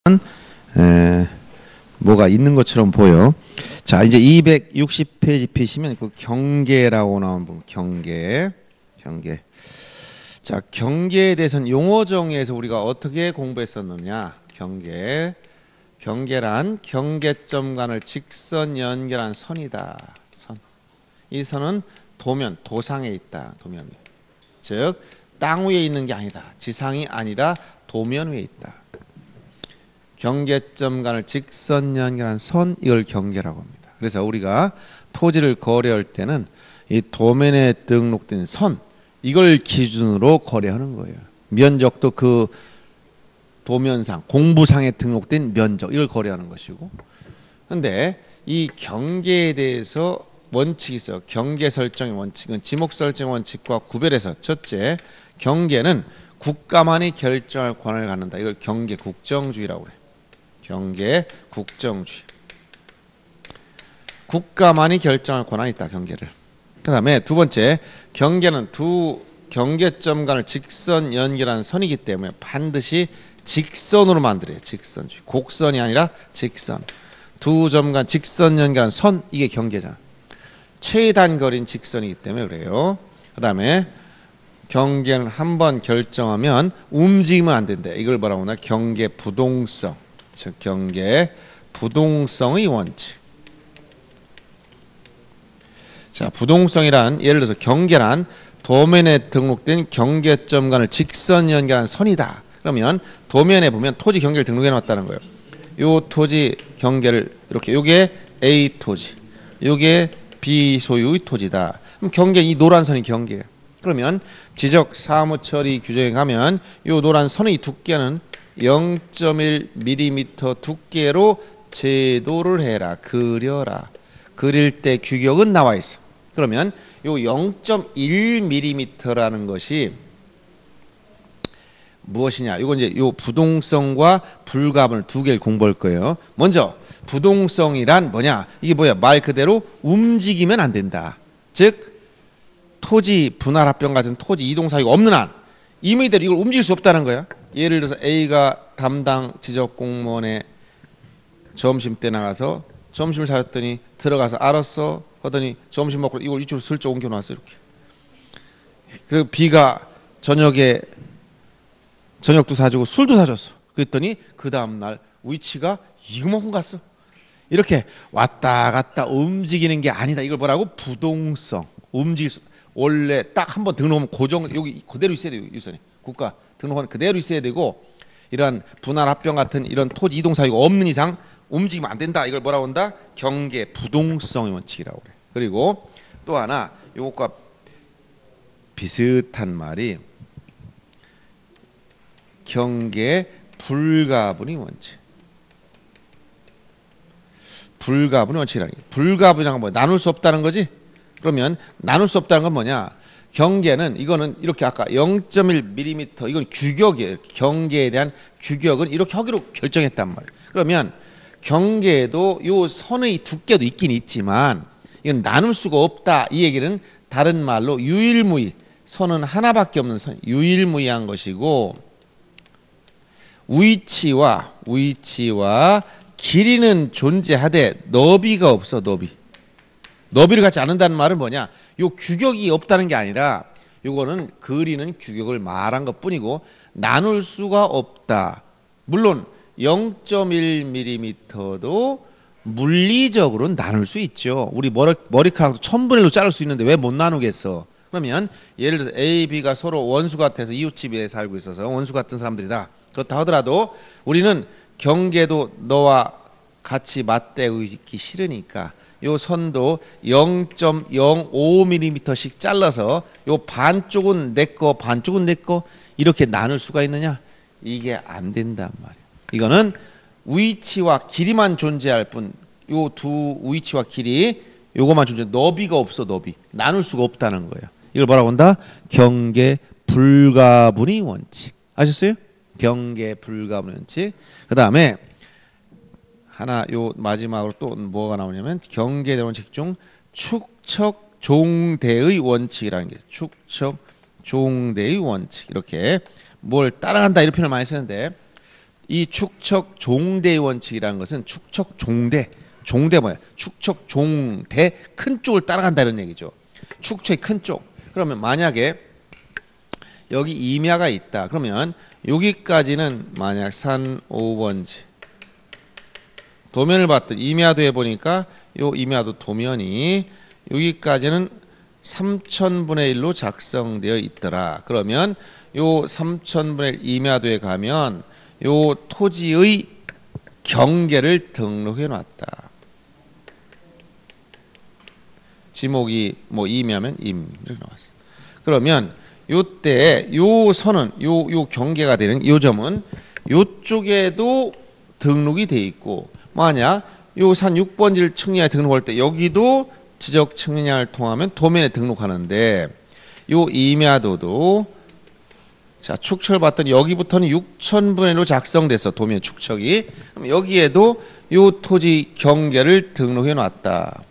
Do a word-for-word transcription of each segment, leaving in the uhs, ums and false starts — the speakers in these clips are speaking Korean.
에, 뭐가 있는 것처럼 보여. 자, 이제 이백육십 페이지 피시면 그 경계라고 나온 부분, 경계, 경계. 자, 경계에 대해서는 용어 정의에서 우리가 어떻게 공부했었느냐? 경계, 경계란 경계점 간을 직선 연결한 선이다. 선. 이 선은 도면, 도상에 있다. 도면. 즉, 땅 위에 있는 게 아니다. 지상이 아니라 도면 위에 있다. 경계점 간을 직선 연결한 선, 이걸 경계라고 합니다. 그래서 우리가 토지를 거래할 때는 이 도면에 등록된 선, 이걸 기준으로 거래하는 거예요. 면적도 그 도면상, 공부상에 등록된 면적, 이걸 거래하는 것이고. 그런데 이 경계에 대해서 원칙이 있어요. 경계 설정의 원칙은 지목 설정 원칙과 구별해서, 첫째, 경계는 국가만이 결정할 권한을 갖는다. 이걸 경계 국정주의라고 그래요. 경계 국정주의. 국가만이 결정할 권한이 있다. 경계를. 그 다음에 두 번째, 경계는 두 경계점 간을 직선 연결한 선이기 때문에 반드시 직선으로 만들어요. 직선주의. 곡선이 아니라 직선. 두 점 간 직선 연결한 선, 이게 경계잖아. 최단 거리인 직선이기 때문에 그래요. 그 다음에 경계는 한번 결정하면 움직이면 안 된다. 이걸 뭐라고 하나? 경계 부동성. 즉 경계 부동성의 원칙. 자, 부동성이란, 예를 들어서 경계란 도면에 등록된 경계점 간을 직선 연결한 선이다. 그러면 도면에 보면 토지 경계를 등록해 놨다는 거예요. 요 토지 경계를 이렇게, 요게 A 토지, 요게 B 소유의 토지다. 그럼 경계, 이 노란 선이 경계예요. 그러면 지적 사무처리 규정에 가면 요 노란 선의 두께는 영 점 일 밀리미터 두께로 제도를 해라. 그려라. 그릴 때 규격은 나와 있어. 그러면 요 영 점 일 밀리미터라는 것이 무엇이냐? 이건 이제 요 부동성과 불가분을 두 개를 공부할 거예요. 먼저 부동성이란 뭐냐? 이게 뭐야? 말 그대로 움직이면 안 된다. 즉 토지 분할 합병 같은 토지 이동 사유가 없는 한 임의대로 이걸 움직일 수 없다는 거야. 예를 들어서 A가 담당 지적 공무원에 점심 때 나가서 점심을 사줬더니 들어가서 알았어 하더니 점심 먹고 이걸 이쪽으로 슬쩍 옮겨놨어. 이렇게. 그리고 B가 저녁에 저녁도 사주고 술도 사줬어. 그랬더니 그 다음날 위치가 이만큼 갔어. 이렇게 왔다 갔다 움직이는 게 아니다. 이걸 뭐라고? 부동성. 움직일 수, 원래 딱 한번 등록하면 고정, 여기 그대로 있어야 돼요. 유선이. 국가 등록하면 그대로 있어야 되고, 이런 분할 합병 같은 이런 토지 이동 사유가 없는 이상 움직이면 안 된다. 이걸 뭐라고 한다? 경계 부동성의 원칙이라고 그래. 그리고 또 하나, 이것과 비슷한 말이 경계 불가분의 원칙. 불가분의 원칙이라는 게, 불가분이란 건 뭐야? 나눌 수 없다는 거지. 그러면 나눌 수 없다는 건 뭐냐? 경계는, 이거는 이렇게 아까 영 점 일 밀리미터, 이건 규격이에요. 경계에 대한 규격은 이렇게 하기로 결정했단 말이에요. 그러면 경계에도 요 선의 두께도 있긴 있지만 이건 나눌 수가 없다. 이 얘기는 다른 말로 유일무이, 선은 하나밖에 없는 선, 유일무이한 것이고, 위치와 위치와 길이는 존재하되 너비가 없어. 너비. 너비를 갖지 않는다는 말은 뭐냐? 요 규격이 없다는 게 아니라 요거는 그리는 규격을 말한 것뿐이고 나눌 수가 없다. 물론 영 점 일 밀리미터도 물리적으로는 나눌 수 있죠. 우리 머리, 머리카락도 천분의 일로 자를 수 있는데 왜 못 나누겠어? 그러면 예를 들어서 A, B가 서로 원수 같아서 이웃집에 살고 있어서 원수 같은 사람들이다. 그렇다 하더라도 우리는 경계도 너와 같이 맞대고 있기 싫으니까 요 선도 영 점 영오 밀리미터씩 잘라서 요 반쪽은 내 거, 반쪽은 내 거, 이렇게 나눌 수가 있느냐? 이게 안 된단 말이에요. 이거는 위치와 길이만 존재할 뿐, 요 두 위치와 길이 요거만 존재, 너비가 없어. 너비. 나눌 수가 없다는 거예요. 이걸 뭐라고 한다? 경계 불가분의 원칙. 아셨어요? 경계 불가분의 원칙. 그 다음에 하나, 요 마지막으로 또 뭐가 나오냐면 경계 원칙 중 축척 종대의 원칙이라는 게, 축척 종대의 원칙. 이렇게 뭘 따라간다 이런 표현을 많이 쓰는데, 이 축척 종대의 원칙이라는 것은 축척 종대, 종대 뭐야? 축척 종대 큰 쪽을 따라간다는 얘기죠. 축척의 큰 쪽. 그러면 만약에 여기 임야가 있다. 그러면 여기까지는 만약 산 오 번지 도면을 봤더니 임야도에 보니까 요 임야도 도면이 여기까지는 삼천분의 일로 작성되어 있더라. 그러면 요 삼천분의 일 임야도에 가면 요 토지의 경계를 등록해 놨다. 지목이 뭐 임야면 임 이렇게 나왔어. 그러면 요때 요 선은 요 요 경계가 되는 요 점은 요쪽에도 등록이 돼 있고 만약 요 산 육 번지를 측량에 등록할 때 여기도 지적 측량을 통하면 도면에 등록하는데 요 임야도도 자 축척을 봤더니 여기부터는 육천분의 일로 작성돼서 도면 축척이 그럼 여기에도 요 토지 경계를 등록해 놨다.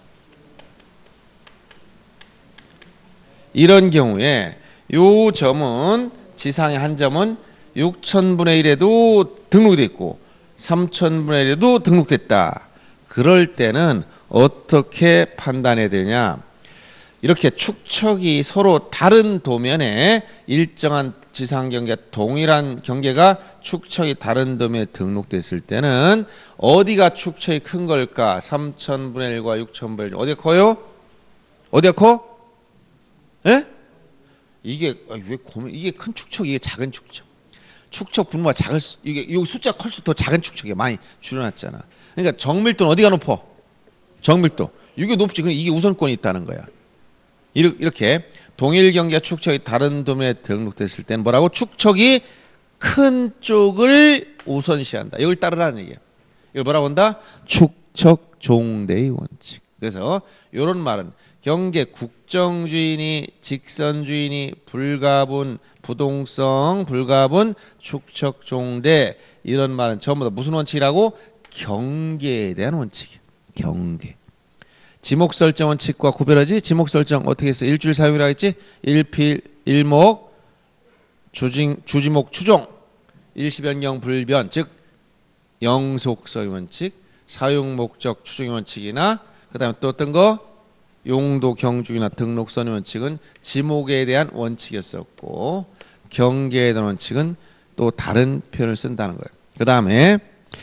이런 경우에 요 점은 지상의 한 점은 육천분의 일에도 등록이 돼 있고 삼천분의 일에도 등록됐다. 그럴 때는 어떻게 판단해야 되냐? 이렇게 축척이 서로 다른 도면에 일정한 지상 경계 동일한 경계가 축척이 다른 도면에 등록됐을 때는 어디가 축척이 큰 걸까? 삼천분의 일과 육천분의 일 어디가 커요? 어디가 커? 예? 이게 왜 고민? 이게 큰 축척, 이게 작은 축척. 축척 분모가 작을 수, 이게 이 숫자 클수록 더 작은 축척이 많이 줄여놨잖아. 그러니까 정밀도는 어디가 높어? 정밀도 이게 높지. 그럼 이게 우선권이 있다는 거야. 이렇게 동일 경계가 축척이 다른 도면에 등록됐을 때는 뭐라고? 축척이 큰 쪽을 우선시한다. 이걸 따르라는 얘기야. 이걸 뭐라고 한다? 축척 종대의 원칙. 그래서 이런 말은 경계 국정주의니 직선주의니 불가분 부동성 불가분 축척 종대 이런 말은 전부 다 무슨 원칙이라고? 경계에 대한 원칙이야. 경계. 지목 설정 원칙과 구별하지. 지목 설정 어떻게 했어? 일주일 사용이라고 했지. 일필 일목 주진, 주지목 추종 일시변경 불변 즉 영속서의 원칙 사용 목적 추종의 원칙이나 그 다음에 또 어떤 거? 용도 경주기나 등록선의 원칙은 지목에 대한 원칙이었었고 경계에 대한 원칙은 또 다른 표현을 쓴다는 거예요. 그 다음에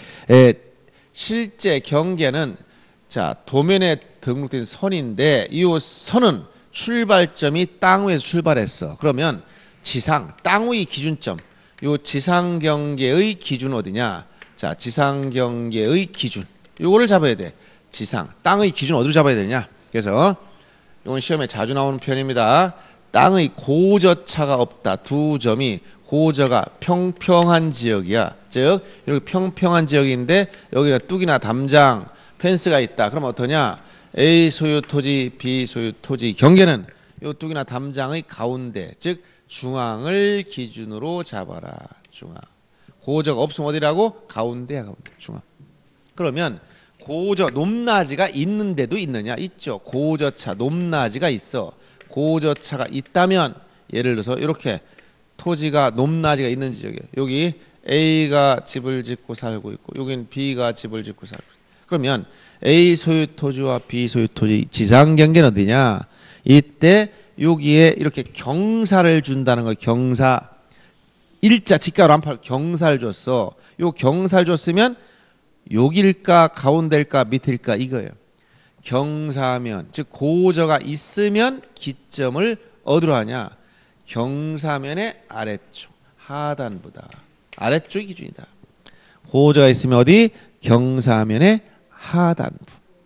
실제 경계는 자 도면에 등록된 선인데 이 선은 출발점이 땅 위에서 출발했어. 그러면 지상 땅 위 기준점 요 지상 경계의 기준 어디냐? 자 지상 경계의 기준 요거를 잡아야 돼. 지상 땅의 기준 어디로 잡아야 되냐? 그래서 이건 시험에 자주 나오는 표현입니다. 땅의 고저차가 없다. 두 점이 고저가 평평한 지역이야. 즉 이렇게 평평한 지역인데 여기가 뚝이나 담장 펜스가 있다. 그럼 어떠냐? A 소유 토지, B 소유 토지 경계는 이 뚝이나 담장의 가운데 즉 중앙을 기준으로 잡아라. 중앙. 고저가 없으면 어디라고? 가운데야 가운데. 중앙. 그러면 고저 높낮이가 있는데도 있느냐? 있죠. 고저차 높낮이가 있어. 고저차가 있다면 예를 들어서 이렇게 토지가 높낮이가 있는 지역이에요. 여기 A가 집을 짓고 살고 있고 여기는 B가 집을 짓고 살고 있고 그러면 A 소유 토지와 B 소유 토지 지상 경계는 어디냐? 이때 여기에 이렇게 경사를 준다는 거예요. 경사. 일자 직가로 안 팔 경사를 줬어. 요 경사를 줬으면 여길까 가운데일까 밑일까 이거예요. 경사면 즉 고저가 있으면 기점을 어디로 하냐? 경사면의 아래쪽 하단부다. 아래쪽이 기준이다. 고저가 있으면 어디? 경사면의 하단부.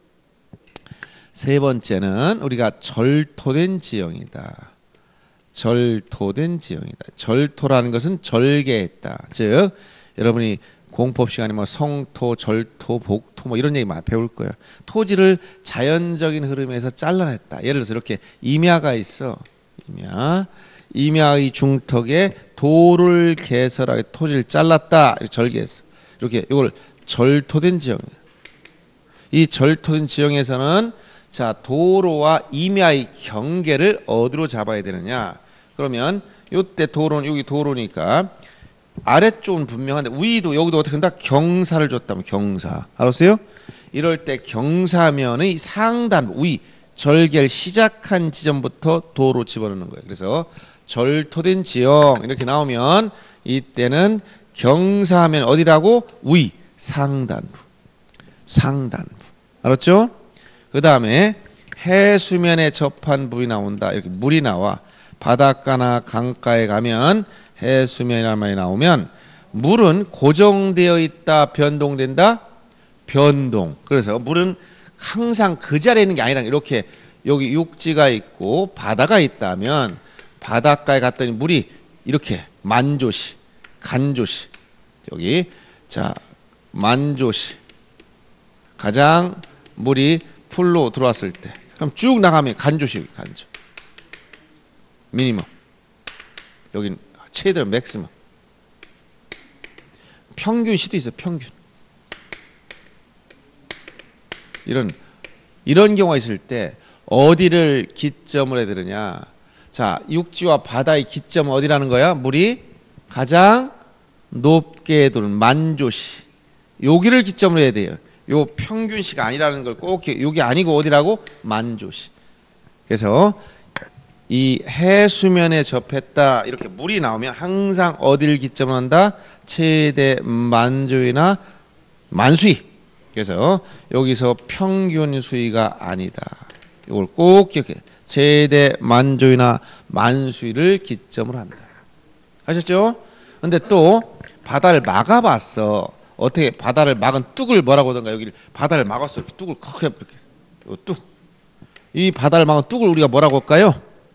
세 번째는 우리가 절토된 지형이다. 절토된 지형이다. 절토라는 것은 절개했다. 즉 여러분이 공법 시간에 뭐 성토, 절토, 복토 뭐 이런 얘기 많이 배울 거예요. 토지를 자연적인 흐름에서 잘라냈다. 예를 들어서 이렇게 임야가 있어. 임야. 임야의 중턱에 도를 개설하게 토지를 잘랐다. 이렇게 절개했어. 이렇게 이걸 절토된 지형이에요. 이 절토된 지형에서는 자 도로와 임야의 경계를 어디로 잡아야 되느냐? 그러면 이때 도로는 여기 도로니까 아래쪽은 분명한데 위도 여기도 어떻게 한다? 경사를 줬다면 경사. 알았어요? 이럴 때 경사면의 상단 위 절개를 시작한 지점부터 도로 집어넣는 거예요. 그래서 절토된 지형 이렇게 나오면 이때는 경사면 어디라고? 위 상단부. 상단부. 알았죠? 그 다음에 해수면에 접한 부위 나온다. 이렇게 물이 나와. 바닷가나 강가에 가면 해수면이라는 말이 나오면 물은 고정되어 있다, 변동된다? 변동. 그래서 물은 항상 그 자리에 있는 게 아니라 이렇게 여기 육지가 있고 바다가 있다면 바닷가에 갔더니 물이 이렇게 만조시, 간조시 여기 자 만조시 가장 물이 풀로 들어왔을 때 그럼 쭉 나가면 간조시 간조 미니멈 여긴 최대로 맥시멈 평균 시도 있어 평균 이런 이런 경우가 있을 때 어디를 기점을 해야 되느냐 자 육지와 바다의 기점은 어디라는 거야 물이 가장 높게 도는 만조시 여기를 기점으로 해야 돼요 요 평균시가 아니라는 걸 꼭 여기 아니고 어디라고 만조시 그래서 이 해수면에 접했다 이렇게 물이 나오면 항상 어디를 기점으로 한다 최대 만조이나 만수위 그래서 여기서 평균 수위가 아니다 이걸 꼭 기억해 최대 만조이나 만수위를 기점으로 한다 아셨죠? 근데 또 바다를 막아봤어 어떻게 바다를 막은 뚝을 뭐라고 하던가 여기를 바다를 막았어 이렇게 뚝을 크게 이렇게 뚝이 바다를 막은 뚝을 우리가 뭐라고 할까요?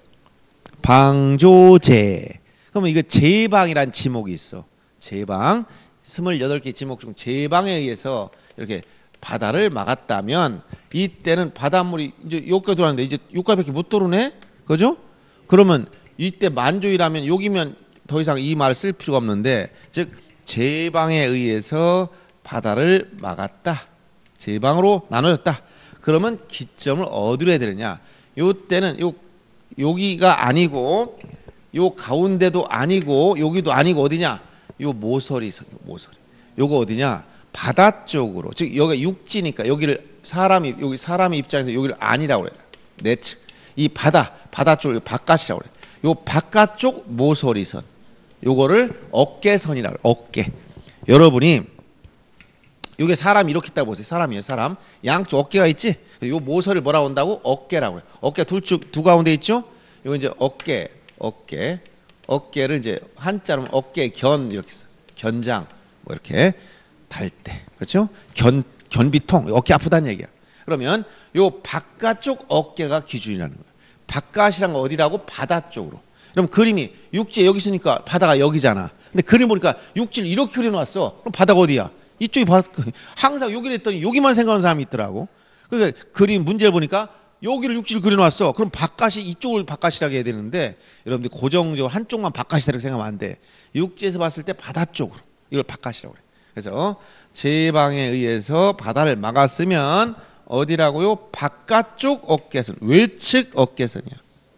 방조제. 그러면 이거 제방이란 지목이 있어. 제방. 스물여덟 개 지목 중 제방에 의해서 이렇게 바다를 막았다면 이때는 바닷물이 이제 여기까지 들어왔는데 이제 여기까지밖에 못 들어오네. 그죠? 그러면 이때 만조이라면 여기면 더 이상 이 말을 쓸 필요가 없는데 즉 제방에 의해서 바다를 막았다. 제방으로 나눠졌다. 그러면 기점을 어디로 해야 되느냐? 요때는 요 여기가 아니고 요 가운데도 아니고 여기도 아니고 어디냐? 요 모서리 선 모서리. 요거 어디냐? 바다 쪽으로. 즉 여기가 육지니까 여기를 사람이 여기 사람의 입장에서 여기를 아니라고 그래요. 내측. 이 바다 바다 쪽을 바깥이라고 그래요. 요 바깥쪽 모서리선. 요거를 어깨선이라고 그래요. 어깨. 여러분이 요게 사람이 이렇게 있다고 보세요. 사람이에요. 사람. 양쪽 어깨가 있지? 요 모서리를 뭐라고 한다고? 어깨라고 그래요. 어깨 둘쭉 두 가운데 있죠? 요거 이제 어깨, 어깨. 어깨를 이제 한자로 어깨 견 이렇게 써. 견장 뭐 이렇게 달 때. 그렇죠? 견 견비통. 어깨 아프다는 얘기야. 그러면 요 바깥쪽 어깨가 기준이라는 거예요. 바깥이란 건 어디라고? 바다 쪽으로. 그럼 그림이 육지에 여기 있으니까 바다가 여기잖아. 근데 그림 보니까 육지를 이렇게 그려놨어. 그럼 바다가 어디야? 이쪽이 바, 항상 여기를 했더니 여기만 생각하는 사람이 있더라고. 그러니까 그림 문제를 보니까 여기를 육지를 그려놨어. 그럼 바깥이 이쪽을 바깥이라고 해야 되는데 여러분들 고정적으로 한쪽만 바깥이라고 생각하면 안 돼. 육지에서 봤을 때 바다 쪽으로 이걸 바깥이라고 그래. 그래서 제방에 의해서 바다를 막았으면 어디라고요? 바깥쪽 어깨선, 외측 어깨선이야.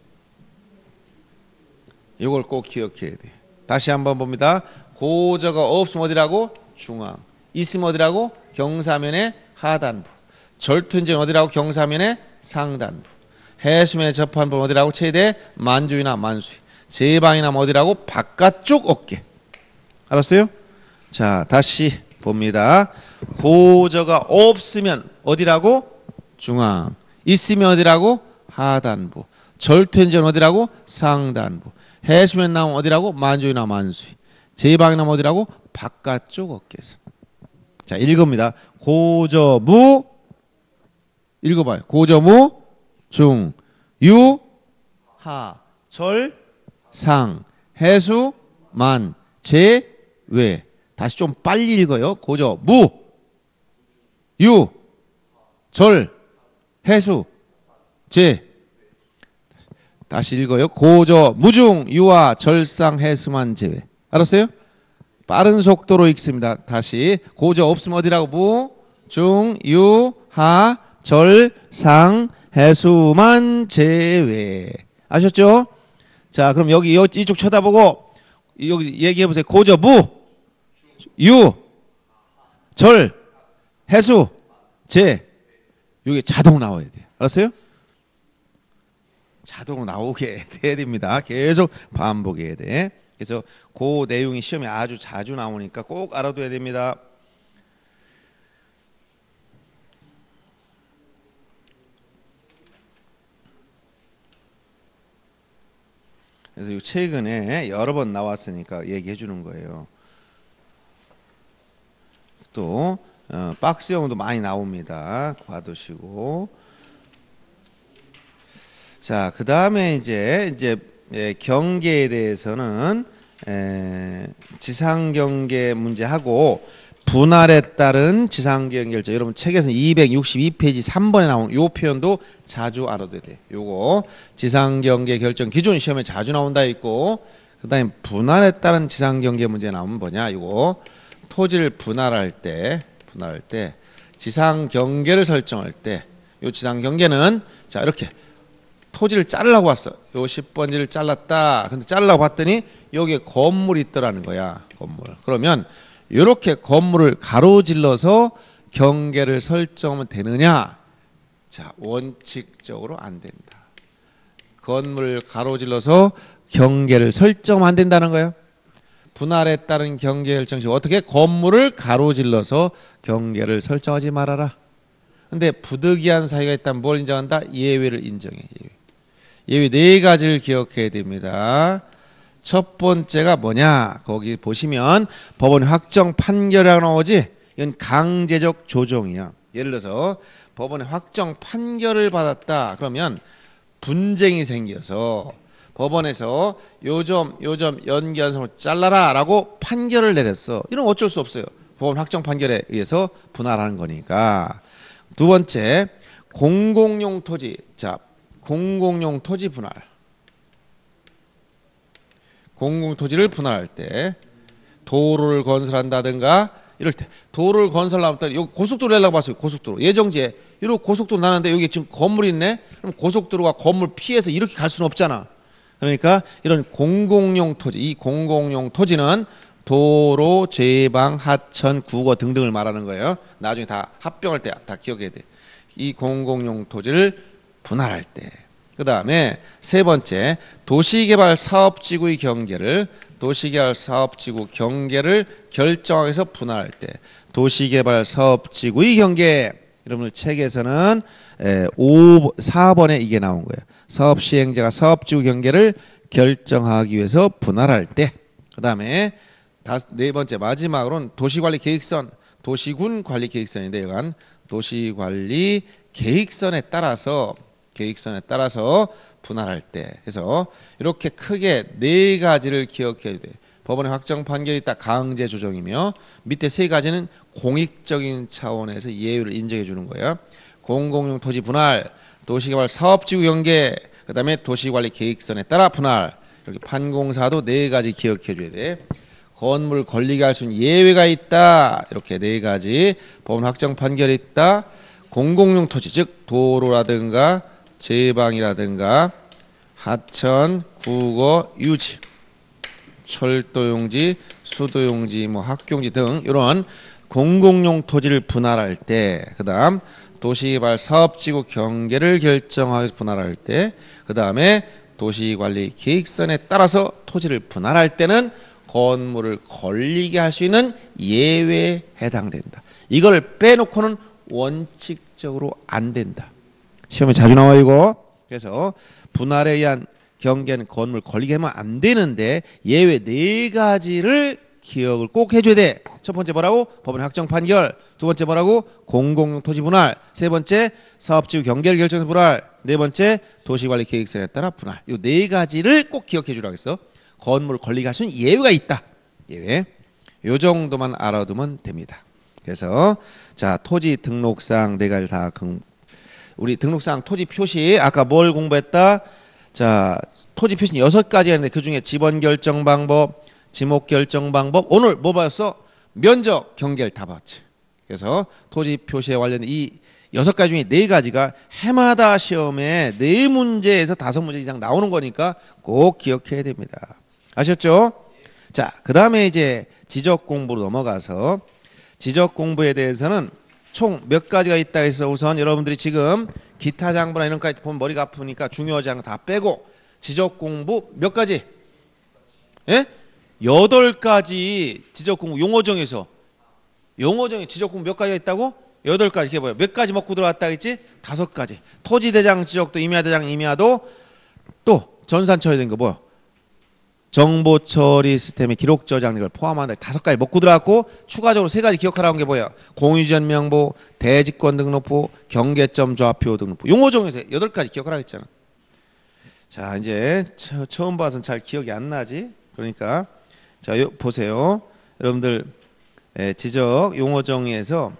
이걸 꼭 기억해야 돼. 다시 한번 봅니다. 고저가 없으면 어디라고? 중앙. 있으면 어디라고? 경사면의 하단부. 절투인지는 어디라고? 경사면의 상단부. 해수면에 접한 부분 어디라고? 최대 만조이나 만수위. 제방이나 어디라고? 바깥쪽 어깨. 알았어요? 자, 다시 봅니다. 고저가 없으면 어디라고? 중앙. 있으면 어디라고? 하단부. 절투인지는 어디라고? 상단부. 해수면 나오면 어디라고? 만조이나 만수위. 제방이 나오면 어디라고? 바깥쪽 어깨선. 자, 읽읍니다. 고저무 읽어봐요. 고저무 중 유 하 절 상 해수 만 제 외. 다시 좀 빨리 읽어요. 고저무 유 절 해수 제 다시 읽어요. 고저 무중 유와 절상 해수만 제외. 알았어요? 빠른 속도로 읽습니다. 다시 고저 없으면 어디라고? 무, 중, 유, 하, 절, 상, 해수만 제외. 아셨죠? 자, 그럼 여기 이쪽 쳐다보고 여기 얘기해 보세요. 고저 무, 유, 절, 해수, 제. 이게 자동 나와야 돼요. 알았어요? 자동 나오게 돼야 됩니다. 계속 반복해야 돼. 그래서 그 내용이 시험에 아주 자주 나오니까 꼭 알아둬야 됩니다. 그래서 최근에 여러 번 나왔으니까 얘기해 주는 거예요. 또 어, 박스형도 많이 나옵니다. 봐두시고. 자, 그 다음에 이제 이제 예, 경계에 대해서는 에, 지상경계 문제하고 분할에 따른 지상경계 결정. 여러분 책에서는 이백육십이 페이지 삼 번에 나온 요 표현도 자주 알아둬야 돼. 요거 지상경계 결정 기준 시험에 자주 나온다 있고, 그다음에 분할에 따른 지상경계 문제 나오면 뭐냐? 요거 토지를 분할할 때 분할할 때 지상경계를 설정할 때 요 지상경계는 자 이렇게 토지를 자르려고 왔어. 요 십 번지를 잘랐다. 근데 자르려고 봤더니 여기에 건물이 있더라는 거야. 건물. 그러면 이렇게 건물을 가로질러서 경계를 설정하면 되느냐? 자, 원칙적으로 안 된다. 건물을 가로질러서 경계를 설정하면 안 된다는 거예요. 분할에 따른 경계 결정 시 어떻게 건물을 가로질러서 경계를 설정하지 말아라. 근데 부득이한 사유가 있다면 뭘 인정한다? 예외를 인정해. 예외. 예외 네 가지를 기억해야 됩니다. 첫 번째가 뭐냐? 거기 보시면 법원 확정 판결이라고 나오지? 이건 강제적 조정이야. 예를 들어서 법원의 확정 판결을 받았다. 그러면 분쟁이 생겨서 법원에서 요점 요점 연기한성을 잘라라 라고 판결을 내렸어. 이런 어쩔 수 없어요. 법원 확정 판결에 의해서 분할하는 거니까. 두 번째, 공공용 토지. 자, 공공용 토지 분할. 공공 토지를 분할할 때 도로를 건설한다든가 이럴 때 도로를 건설하면 여기 고속도로 내려고 봤어요. 고속도로 예정지에 이렇게 고속도로 나는데 여기 지금 건물이 있네. 그럼 고속도로가 건물 피해서 이렇게 갈 수는 없잖아. 그러니까 이런 공공용 토지, 이 공공용 토지는 도로, 제방, 하천, 국어 등등을 말하는 거예요. 나중에 다 합병할 때 다 기억해야 돼. 이 공공용 토지를 분할할 때. 그 다음에 세 번째, 도시개발 사업지구의 경계를 도시개발 사업지구 경계를 결정하기 위해서 분할할 때 도시개발 사업지구의 경계. 여러분들 책에서는 사 번에 이게 나온 거예요. 사업시행자가 사업지구 경계를 결정하기 위해서 분할할 때. 그 다음에 네 번째 마지막으로는 도시관리계획선, 도시군 관리계획선인데 여간 도시관리 계획선에 따라서 계획선에 따라서 분할할 때. 그래서 이렇게 크게 네 가지를 기억해야 돼. 법원의 확정 판결이 있다 강제 조정이며 밑에 세 가지는 공익적인 차원에서 예외를 인정해 주는 거예요. 공공용 토지 분할, 도시개발 사업지구 경계, 그다음에 도시관리 계획선에 따라 분할. 이렇게 판공사도 네 가지 기억해 줘야 돼. 건물 걸리게 할 수 있는 예외가 있다. 이렇게 네 가지 법원 확정 판결이 있다. 공공용 토지 즉 도로라든가 제방이라든가 하천, 국어, 유지, 철도용지, 수도용지, 뭐 학교용지 등 이런 공공용 토지를 분할할 때, 그다음 도시개발 사업지구 경계를 결정하여 분할할 때, 그다음에 도시관리 계획선에 따라서 토지를 분할할 때는 건물을 걸리게 할 수 있는 예외에 해당된다. 이걸 빼놓고는 원칙적으로 안 된다. 시험에 자주 나와 이거. 그래서 분할에 의한 경계는 건물 걸리게 하면 안 되는데 예외 네 가지를 기억을 꼭 해줘야 돼. 첫 번째 뭐라고? 법원 확정 판결. 두 번째 뭐라고? 공공용 토지 분할. 세 번째 사업지구 경계를 결정해서 분할. 네 번째 도시관리 계획선에 따라 분할. 이 네 가지를 꼭 기억해 주라고 했어. 건물을 걸리게 할 수 있는 예외가 있다. 예외. 요 정도만 알아두면 됩니다. 그래서 자 토지 등록상 네 가지 다 우리 등록상 토지 표시 아까 뭘 공부했다? 자 토지 표시는 여섯 가지가 있는데 그 중에 지번 결정 방법, 지목 결정 방법, 오늘 뭐 봤어? 면적 경계를 다 봤지. 그래서 토지 표시에 관련된 이 여섯 가지 중에 네 가지가 해마다 시험에 네 문제에서 다섯 문제 이상 나오는 거니까 꼭 기억해야 됩니다. 아셨죠? 자, 그 다음에 이제 지적 공부로 넘어가서 지적 공부에 대해서는 총 몇 가지가 있다 해서 우선 여러분들이 지금 기타 장부나 이런 거까지 보면 머리가 아프니까 중요하지 않은 거 다 빼고 지적 공부 몇 가지? 예? 여덟 가지 지적 공부 용어 정에서 용어 정에 지적 공부 몇 가지가 있다고? 여덟 가지. 이게 뭐야? 몇 가지 먹고 들어왔다 했지? 다섯 가지. 토지대장 지적도 임야대장 임야도 또 전산 처리된 거 뭐야? 정보 처리 시스템의 기록 저장 이걸 포함한다. 다섯 가지 먹고 들어왔고 추가적으로 세 가지 기억하라는 게 뭐야? 공유전 명부, 대지권 등록부, 경계점 좌표 등록부. 용어 정에서 여덟 가지 기억하라 했잖아. 자, 이제 처, 처음 봐서는 잘 기억이 안 나지. 그러니까 자, 요, 보세요. 여러분들 에, 지적 용어 정의에서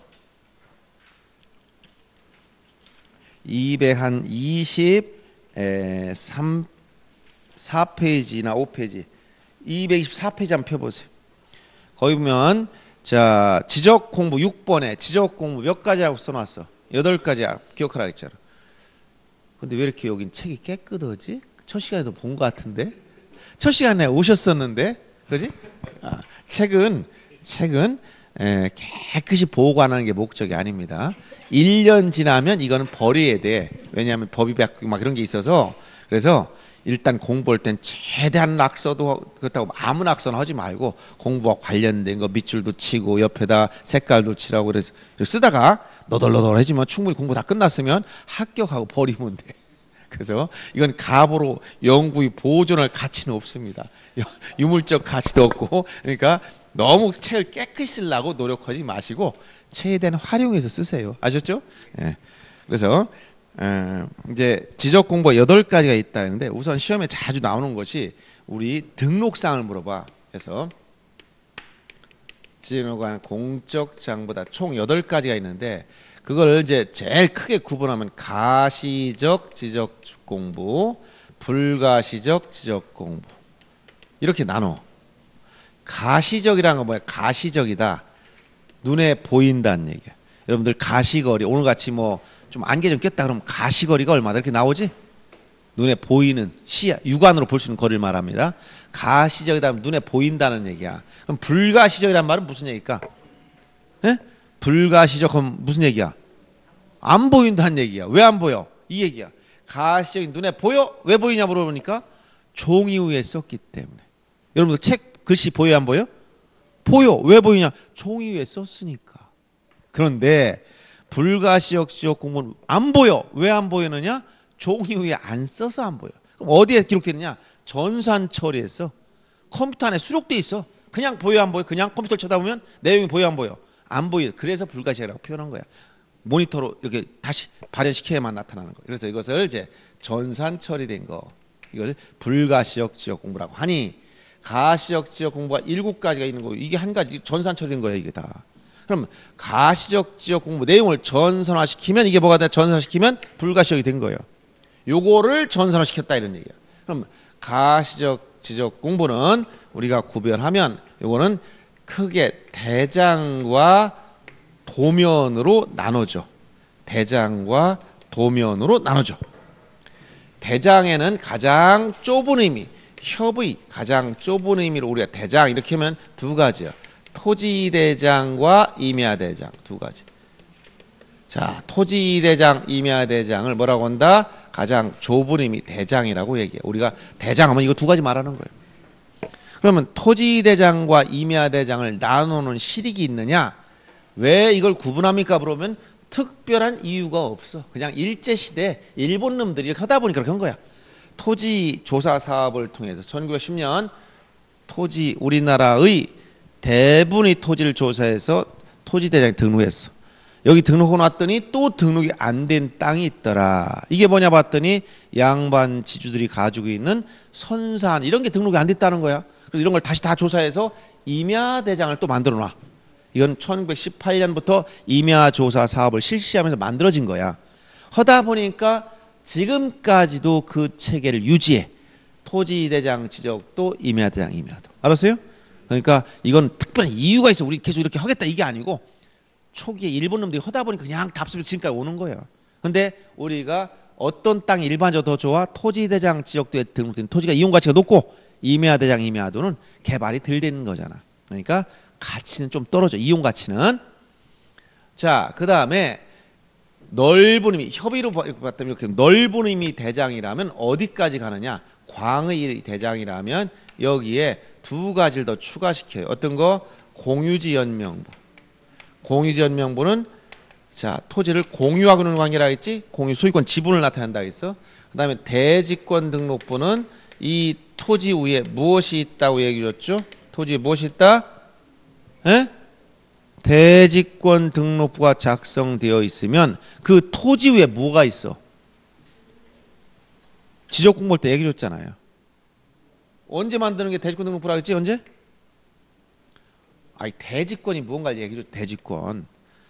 이백이십삼 사 페이지나 오 페이지 이백이십사 페이지 한번 펴보세요. 거기 보면 자 지적 공부 육 번에 지적 공부 몇 가지라고 써놨어? 여덟 가지야. 기억하라 했잖아. 근데 왜 이렇게 여긴 책이 깨끗하지? 첫 시간에도 본 것 같은데? 첫 시간에 오셨었는데? 그지? 아, 책은 책은 에, 깨끗이 보관하는 게 목적이 아닙니다. 일 년 지나면 이거는 버려야 돼. 왜냐하면 법이 바뀌고 막 그런 게 있어서. 그래서 일단 공부할 땐 최대한 낙서도 그렇다고 아무 낙서나 하지 말고 공부와 관련된 거 밑줄도 치고 옆에다 색깔도 칠하고 그래서 쓰다가 너덜너덜해지면 충분히 공부 다 끝났으면 합격하고 버리면 돼. 그래서 이건 가보로 영구히 보존할 가치는 없습니다. 유물적 가치도 없고 그러니까 너무 책을 깨끗이 쓰려고 노력하지 마시고 최대한 활용해서 쓰세요. 아셨죠? 예. 그래서 에, 이제 지적 공부가 여덟 가지가 있다 했는데 우선 시험에 자주 나오는 것이 우리 등록사항을 물어봐. 그래서 지능관 공적 장부다 총 여덟 가지가 있는데 그걸 이제 제일 크게 구분하면 가시적 지적 공부, 불가시적 지적 공부 이렇게 나눠. 가시적이라는 건 뭐야? 가시적이다. 눈에 보인다는 얘기야. 여러분들 가시거리 오늘같이 뭐 좀 안개 좀 꼈다 그러면 가시거리가 얼마다 이렇게 나오지? 눈에 보이는 시야, 육안으로 볼 수 있는 거리를 말합니다. 가시적이다 눈에 보인다는 얘기야. 그럼 불가시적이란 말은 무슨 얘기일까? 예? 불가시적 그럼 무슨 얘기야? 안 보인다는 얘기야. 왜 안 보여? 이 얘기야. 가시적인 눈에 보여? 왜 보이냐 물어보니까 종이 위에 썼기 때문에. 여러분들 책 글씨 보여 안 보여? 보여. 왜 보이냐? 종이 위에 썼으니까. 그런데 불가시적 지적 공부는 안 보여. 왜 안 보이느냐? 종이 위에 안 써서 안 보여. 그럼 어디에 기록되느냐? 전산 처리했어. 컴퓨터 안에 수록돼 있어. 그냥 보여 안 보여? 그냥 컴퓨터를 쳐다보면 내용이 보여 안 보여? 안 보여. 그래서 불가시적이라고 표현한 거야. 모니터로 이렇게 다시 발현시켜야만 나타나는 거야. 그래서 이것을 이제 전산 처리된 거 이걸 불가시적 지적 공부라고 하니 가시적 지적 공부가 일곱 가지가 있는 거고 이게 한 가지 전산 처리된 거야 이게 다. 그럼 가시적 지적 공부 내용을 전산화시키면 이게 뭐가 돼? 전산화시키면 불가시적이 된 거예요. 요거를 전산화시켰다 이런 얘기야. 그럼 가시적 지적 공부는 우리가 구별하면 요거는 크게 대장과 도면으로 나눠져. 대장과 도면으로 나눠져. 대장에는 가장 좁은 의미, 협의 가장 좁은 의미로 우리가 대장 이렇게 하면 두 가지야. 토지대장과 임야대장 두 가지. 자, 토지대장, 임야대장을 뭐라고 한다? 가장 좁은 의미 대장이라고 얘기해. 우리가 대장 하면 이거 두 가지 말하는 거예요. 그러면 토지대장과 임야대장을 나누는 실익이 있느냐? 왜 이걸 구분합니까? 물어보면 특별한 이유가 없어. 그냥 일제시대 일본 놈들이 이렇게 하다 보니까 그렇게 한 거야. 토지 조사 사업을 통해서 천구백십 년 토지 우리나라의 대부분의 토지를 조사해서 토지대장에 등록했어. 여기 등록해 놨더니 또 등록이 안 된 땅이 있더라. 이게 뭐냐 봤더니 양반 지주들이 가지고 있는 선산 이런 게 등록이 안 됐다는 거야. 그래서 이런 걸 다시 다 조사해서 임야대장을 또 만들어 놔. 이건 천구백십팔 년부터 임야조사 사업을 실시하면서 만들어진 거야. 하다 보니까 지금까지도 그 체계를 유지해. 토지대장 지적도 임야대장 임야도. 알았어요? 그러니까 이건 특별한 이유가 있어. 우리 계속 이렇게 하겠다 이게 아니고 초기에 일본 놈들이 하다 보니까 그냥 답습해서 지금까지 오는 거예요. 근데 우리가 어떤 땅이 일반적으로 더 좋아? 토지대장 지적도에 등록된 토지가 이용가치가 높고 임야대장 임야도는 개발이 덜 되는 거잖아. 그러니까 가치는 좀 떨어져. 이용 가치는. 자, 그 다음에 넓은 의미, 협의로 봤다면 이렇게 넓은 의미 대장이라면 어디까지 가느냐? 광의 대장이라면 여기에 두 가지를 더 추가시켜요. 어떤 거? 공유지 연명부. 공유지 연명부는 자, 토지를 공유하고는 관계라 했지? 공유 소유권 지분을 나타낸다 했어. 그 다음에 대지권 등록부는 이 토지 위에 무엇이 있다고 얘기해 줬죠? 토지에 무엇이 있다? 에? 대지권 등록부가 작성되어 있으면 그 토지 위에 뭐가 있어? 지적 공부할 때 얘기해 줬잖아요. 언제 만드는 게 대지권 등록부라 했지? 언제? 아니, 대지권이 무언가를 얘기해 줘. 대지권.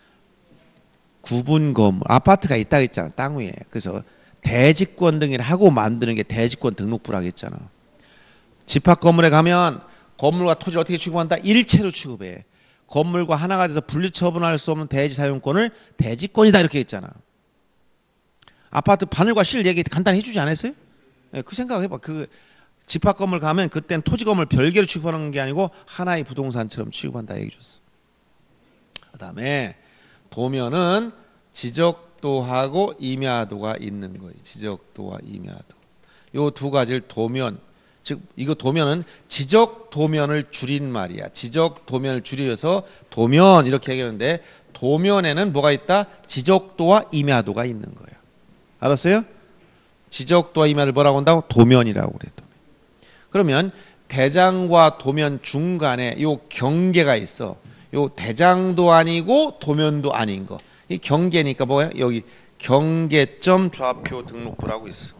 구분 건물, 아파트가 있다고 했잖아. 땅 위에. 그래서 대지권 등을 하고 만드는 게 대지권 등록부라고 했잖아. 집합 건물에 가면 건물과 토지를 어떻게 취급한다? 일체로 취급해. 건물과 하나가 돼서 분리 처분할 수 없는 대지 사용권을 대지권이다 이렇게 했잖아. 아파트 바늘과 실 얘기 간단히 해주지 않았어요? 네, 그 생각해봐. 그 집합 건물 가면 그때는 토지 건물 별개로 취급하는 게 아니고 하나의 부동산처럼 취급한다 얘기해줬어. 그다음에 도면은 지적도하고 임야도가 있는 거예요. 지적도와 임야도. 요 두 가지를 도면, 즉 이거 도면은 지적 도면을 줄인 말이야. 지적 도면을 줄여서 도면 이렇게 얘기하는데 도면에는 뭐가 있다? 지적도와 임야도가 있는 거예요. 알았어요? 지적도와 임야를 뭐라고 한다고? 도면이라고 그래. 도면. 그러면 대장과 도면 중간에 요 경계가 있어. 요 대장도 아니고 도면도 아닌 거. 이 경계니까 뭐야? 여기 경계점 좌표 등록부라고 있어.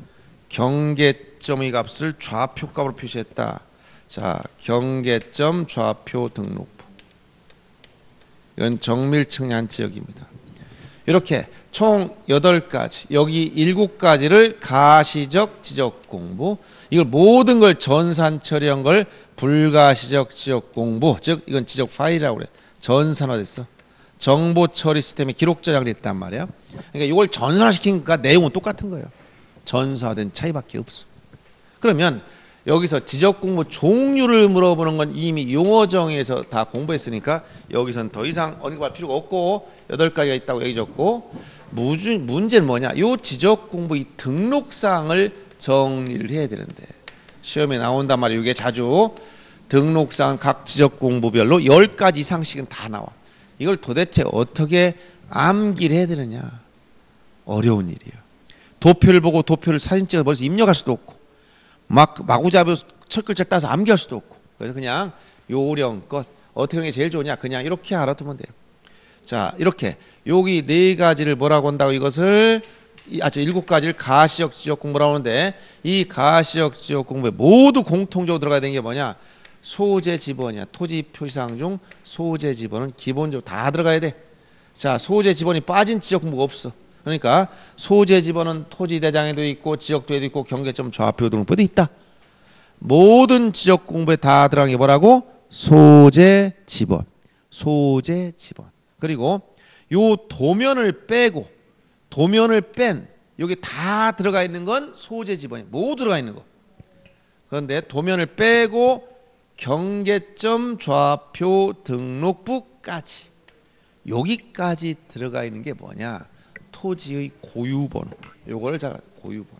경계점의 값을 좌표값으로 표시했다. 자, 경계점 좌표 등록부. 이건 정밀측량 지역입니다. 이렇게 총 여덟 가지, 여기 일곱 가지를 가시적 지적 공부. 이걸 모든 걸 전산 처리한 걸 불가시적 지적 공부, 즉 이건 지적 파일이라고 그래. 전산화됐어. 정보 처리 시스템에 기록 저장이 됐단 말이야. 그러니까 이걸 전산화시키니까 내용은 똑같은 거예요. 전산화된 차이밖에 없어. 그러면 여기서 지적 공부 종류를 물어보는 건 이미 용어 정의에서 다 공부했으니까 여기선 더 이상 언급할 필요가 없고 여덟 가지가 있다고 얘기해줬고, 문제는 뭐냐? 요 지적 공부 이 등록사항을 정리를 해야 되는데 시험에 나온단 말이에요. 이게 자주 등록사항 각 지적 공부별로 열 가지 이상씩은 다 나와. 이걸 도대체 어떻게 암기를 해야 되느냐? 어려운 일이에요. 도표를 보고 도표를 사진 찍어서 벌써 입력할 수도 없고 막 마구잡이로 첫 글자 따서 암기할 수도 없고, 그래서 그냥 요령껏 어떻게 하는 게 제일 좋으냐? 그냥 이렇게 알아두면 돼요. 자, 이렇게 여기 네 가지를 뭐라고 한다고? 이것을 아, 저 일곱 가지를 가시적 지적 공부라고 하는데 이 가시적 지적 공부에 모두 공통적으로 들어가야 되는 게 뭐냐? 소재 지번이야. 토지 표시사항 중 소재 지번은 기본적으로 다 들어가야 돼. 자, 소재 지번이 빠진 지적 공부가 없어. 그러니까 소재 지번은 토지 대장에도 있고 지적도에도 있고 경계점 좌표 등록부에도 있다. 모든 지적 공부에 다 들어간 게 뭐라고? 소재 지번. 소재 지번. 그리고 요 도면을 빼고 도면을 뺀 여기 다 들어가 있는 건 소재 지번이 모두 들어가 있는 거. 그런데 도면을 빼고 경계점 좌표 등록부까지 여기까지 들어가 있는 게 뭐냐? 토지의 고유번호. 요걸 잘 고유번호.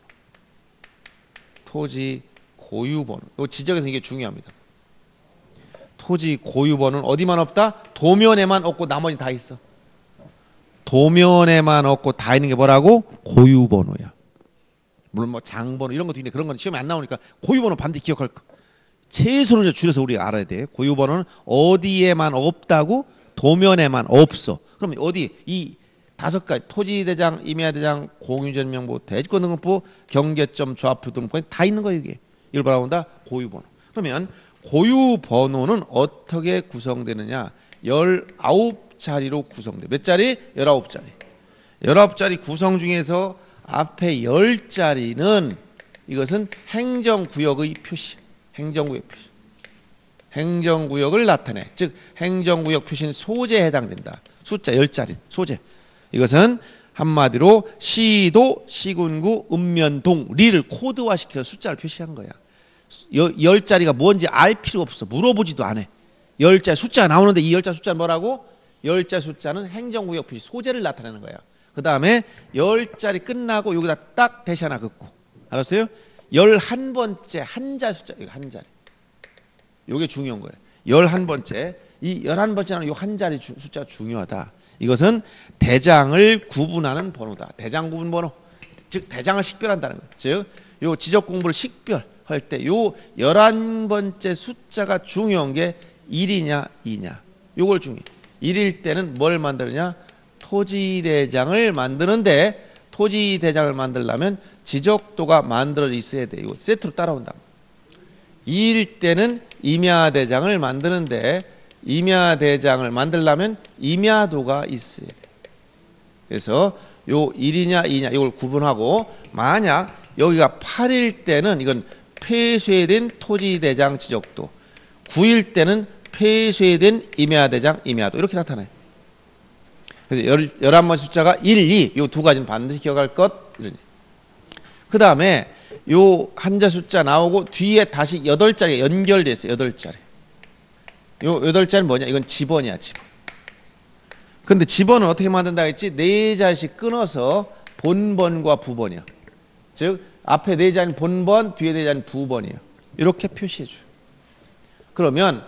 토지 고유번호. 요 지적에서 이게 중요합니다. 토지 고유번호는 어디만 없다? 도면에만 없고 나머지 다 있어. 도면에만 없고 다 있는 게 뭐라고? 고유번호야. 물론 뭐 장번호 이런 것도 있는데 그런 건 시험에 안 나오니까 고유번호 반드시 기억할 거. 최소로 줄여서 우리가 알아야 돼. 고유번호는 어디에만 없다고? 도면에만 없어. 그럼 어디? 이 다섯 가지 토지대장, 임야대장, 공유전명부, 대지권 등록부, 경계점, 좌표 등록부에 다 있는 거예요. 이게 이걸 뭐라고 한다? 고유번호. 그러면 고유번호는 어떻게 구성되느냐? 열아홉 자리로 구성돼. 몇 자리? 열아홉 자리. 열아홉 자리 구성 중에서 앞에 열 자리는 이것은 행정구역의 표시. 행정구역 표시. 행정구역을 나타내. 즉 행정구역 표시는 소재에 해당된다. 숫자 열 자리 소재. 이것은 한마디로 시도, 시군구, 읍면동, 리를 코드화시켜서 숫자를 표시한 거야. 열 자리가 뭔지 알 필요 없어. 물어보지도 않아. 열 자리 숫자가 나오는데 이 열 자리 숫자는 뭐라고? 열 자리 숫자는 행정구역 표시 소재를 나타내는 거야. 그 다음에 열 자리 끝나고 여기다 딱 대시 하나 긋고. 알았어요? 열한 번째 한 자리 숫자, 이거 한 자리. 이게 중요한 거예요. 열한 번째. 이 열한 번째는 이 한 자리 주, 숫자 중요하다. 이것은 대장을 구분하는 번호다. 대장 구분 번호. 즉 대장을 식별한다는 거예요. 즉, 요 지적 공부를 식별할 때 요 열한 번째 숫자가 중요한 게 일이냐 이냐. 요걸 중요해. 일일 때는 뭘 만드느냐? 토지대장을 만드는데 토지대장을 만들려면 지적도가 만들어져 있어야 돼. 이거 세트로 따라온다. 이일 때는 임야대장을 만드는데 임야대장을 만들려면 임야도가 있어야 돼. 그래서 요 일이냐 이냐 이걸 구분하고, 만약 여기가 팔일 때는 이건 폐쇄된 토지대장 지적도, 구일 때는 폐쇄된 임야대장 임야도 이렇게 나타나요. 그래서 열한 번 숫자가 일, 이 요 두 가지는 반드시 기억할 것. 그 다음에 요 한자 숫자 나오고 뒤에 다시 여덟 자리가 연결돼 있어요. 여덟 자리. 요 여덟 자리는 뭐냐? 이건 지번이야, 지번. 근데 지번은 어떻게 만든다 했지? 네 자리씩 끊어서 본번과 부번이야. 즉 앞에 네 자리는 본번, 뒤에 네 자리는 부번이에요. 이렇게 표시해 줘요. 그러면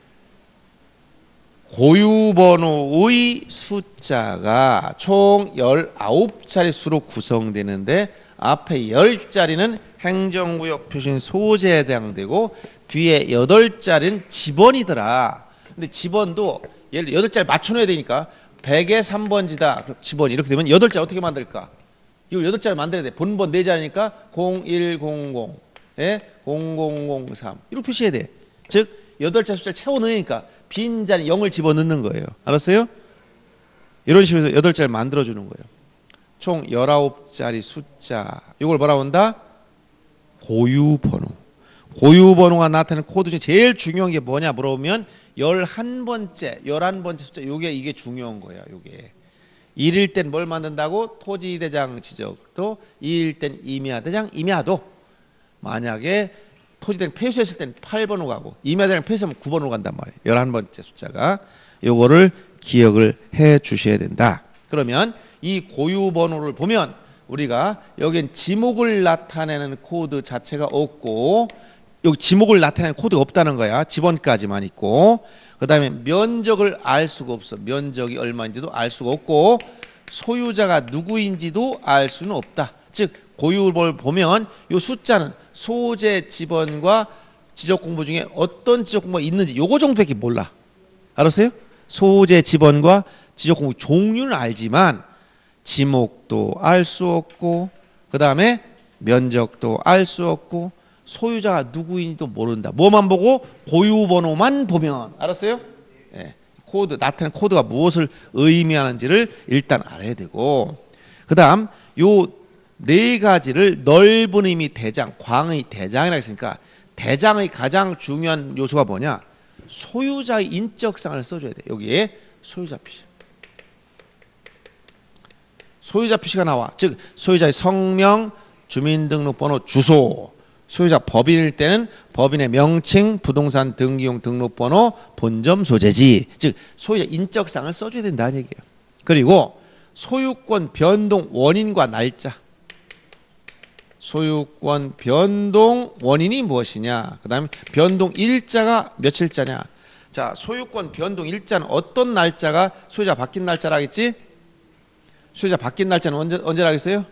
고유번호의 숫자가 총 열아홉 자릿수로 구성되는데 앞에 열 자리는 행정구역 표신 소재에 해당되고 뒤에 여덟 자리는 지번이더라. 근데 지번도 예를 들어 여덟 자리 맞춰놔야 되니까 백에 삼 번지다. 지번이 이렇게 되면 여덟 자리 어떻게 만들까? 이걸 여덟 자리 만들어야 돼. 본번 네 자리니까 공일공공, 예? 공공공삼 이렇게 표시해야 돼. 즉 여덟 자리 숫자를 채워 넣으니까 빈 자리 영을 집어넣는 거예요. 알았어요? 이런 식으로 해서 여덟 자리 만들어주는 거예요. 총 열아홉 자리 숫자. 이걸 뭐라고 한다? 고유번호. 고유번호가 나타내는 코드 중에 제일 중요한 게 뭐냐 물어보면 열한 번째, 열한 번째 숫자. 요게 이게 중요한 거예요. 요게. 일일 땐 뭘 만든다고? 토지대장 지적도. 이일 땐 임야대장 임야도. 만약에 토지대장 폐쇄했을 땐 팔 번으로 가고 임야대장 폐쇄하면 구 번으로 간단 말이에요. 열한 번째 숫자가. 요거를 기억을 해 주셔야 된다. 그러면 이 고유번호를 보면 우리가 여긴 지목을 나타내는 코드 자체가 없고 여기 지목을 나타내는 코드가 없다는 거야. 지번까지만 있고, 그 다음에 면적을 알 수가 없어. 면적이 얼마인지도 알 수가 없고 소유자가 누구인지도 알 수는 없다. 즉 고유번호를 보면 이 숫자는 소재 지번과 지적공부 중에 어떤 지적공부가 있는지 요거 정도밖에 몰라. 알았어요? 소재 지번과 지적공부 종류는 알지만 지목도 알 수 없고 그 다음에 면적도 알 수 없고 소유자가 누구인지도 모른다. 뭐만 보고? 고유번호만 보면. 알았어요? 예. 코드, 나타낸 코드가 무엇을 의미하는지를 일단 알아야 되고, 그 다음 요 네 가지를 넓은 의미 대장, 광의 대장이라고 했으니까 대장의 가장 중요한 요소가 뭐냐? 소유자의 인적사항을 써줘야 돼. 여기에 소유자 표시. 소유자 표시가 나와. 즉 소유자의 성명, 주민등록번호, 주소. 소유자 법인일 때는 법인의 명칭, 부동산 등기용 등록번호, 본점 소재지. 즉 소유자 인적사항을 써줘야 된다는 얘기예요. 그리고 소유권 변동 원인과 날짜. 소유권 변동 원인이 무엇이냐. 그 다음에 변동 일자가 며칠자냐. 자, 소유권 변동 일자는 어떤 날짜가 소유자 바뀐 날짜라겠지? 소유자 바뀐 날짜는 언제, 언제라겠어요?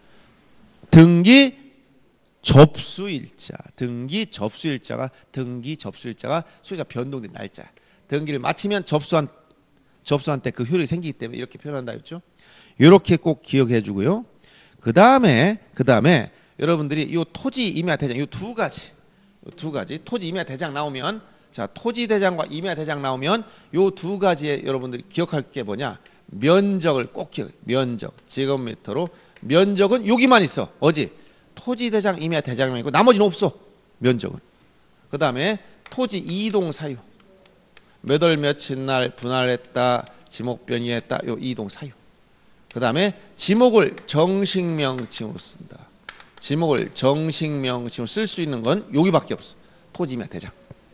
등기 접수일자. 등기 접수일자가 등기 접수일자가 소유자 변동된 날짜. 등기를 마치면 접수한 접수한 때 그 효력이 생기기 때문에 이렇게 표현한다 했죠. 이렇게 꼭 기억해 주고요. 그 다음에 그 다음에 여러분들이 이 토지 임야 대장 이 두 가지 두 가지 토지 임야 대장 나오면 자 토지 대장과 임야 대장 나오면 이 두 가지에 여러분들이 기억할 게 뭐냐? 면적을 꼭 기억. 면적 제곱미터로 면적은 여기만 있어. 어디? 토지 대장 임야 대장만 있고 나머지는 없어. 면적은. 그 다음에 토지 이동 사유. 몇 월 며칠 날 분할했다, 지목 변이했다, 요 이동 사유. 그 다음에 지목을 정식 명칭으로 쓴다. 지목을 정식 명칭으로 쓸 수 있는 건 여기밖에 없어. 토지면 대장.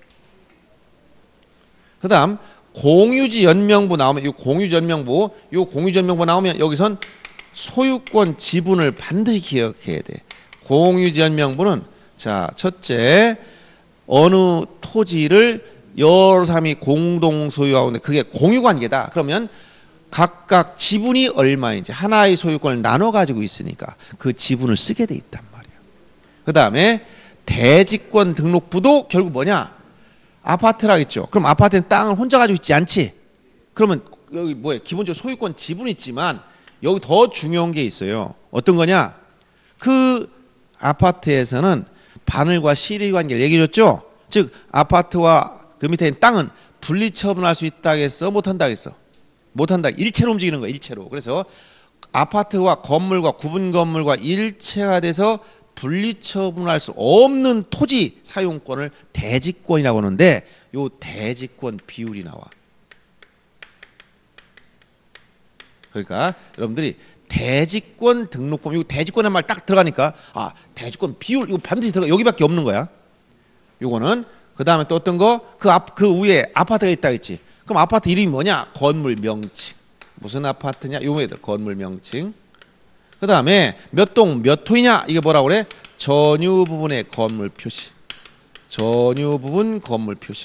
그다음 공유지 연명부 나오면 이 공유지 연명부, 이 공유지 연명부 나오면 여기선 소유권 지분을 반드시 기억해야 돼. 공유지 연명부는 자 첫째 어느 토지를 여러 사람이 공동 소유하고 그게 공유관계다. 그러면 각각 지분이 얼마인지 하나의 소유권을 나눠 가지고 있으니까 그 지분을 쓰게 돼 있단 말이야. 그 다음에 대지권 등록부도 결국 뭐냐? 아파트라겠죠. 그럼 아파트는 땅을 혼자 가지고 있지 않지? 그러면 여기 뭐야? 기본적으로 소유권 지분 있지만 여기 더 중요한 게 있어요. 어떤 거냐? 그 아파트에서는 바늘과 시리 관계를 얘기해 줬죠. 즉 아파트와 그 밑에 있는 땅은 분리 처분할 수 있다겠어? 못한다겠어? 못한다. 일체로 움직이는 거야. 일체로. 그래서 아파트와 건물과 구분 건물과 일체가 돼서 분리 처분할 수 없는 토지 사용권을 대지권이라고 하는데 요 대지권 비율이 나와. 그러니까 여러분들이 대지권 등록법, 이 대지권이라는 말 딱 들어가니까 아 대지권 비율 이거 반드시 들어가. 여기밖에 없는 거야. 요거는 그 다음에 또 어떤 거? 그 앞 그 위에 아파트가 있다 했지. 그럼 아파트 이름이 뭐냐? 건물 명칭. 무슨 아파트냐? 요거들 건물 명칭. 그 다음에 몇 동 몇 호이냐? 이게 뭐라고 그래? 전유 부분의 건물 표시. 전유 부분 건물 표시.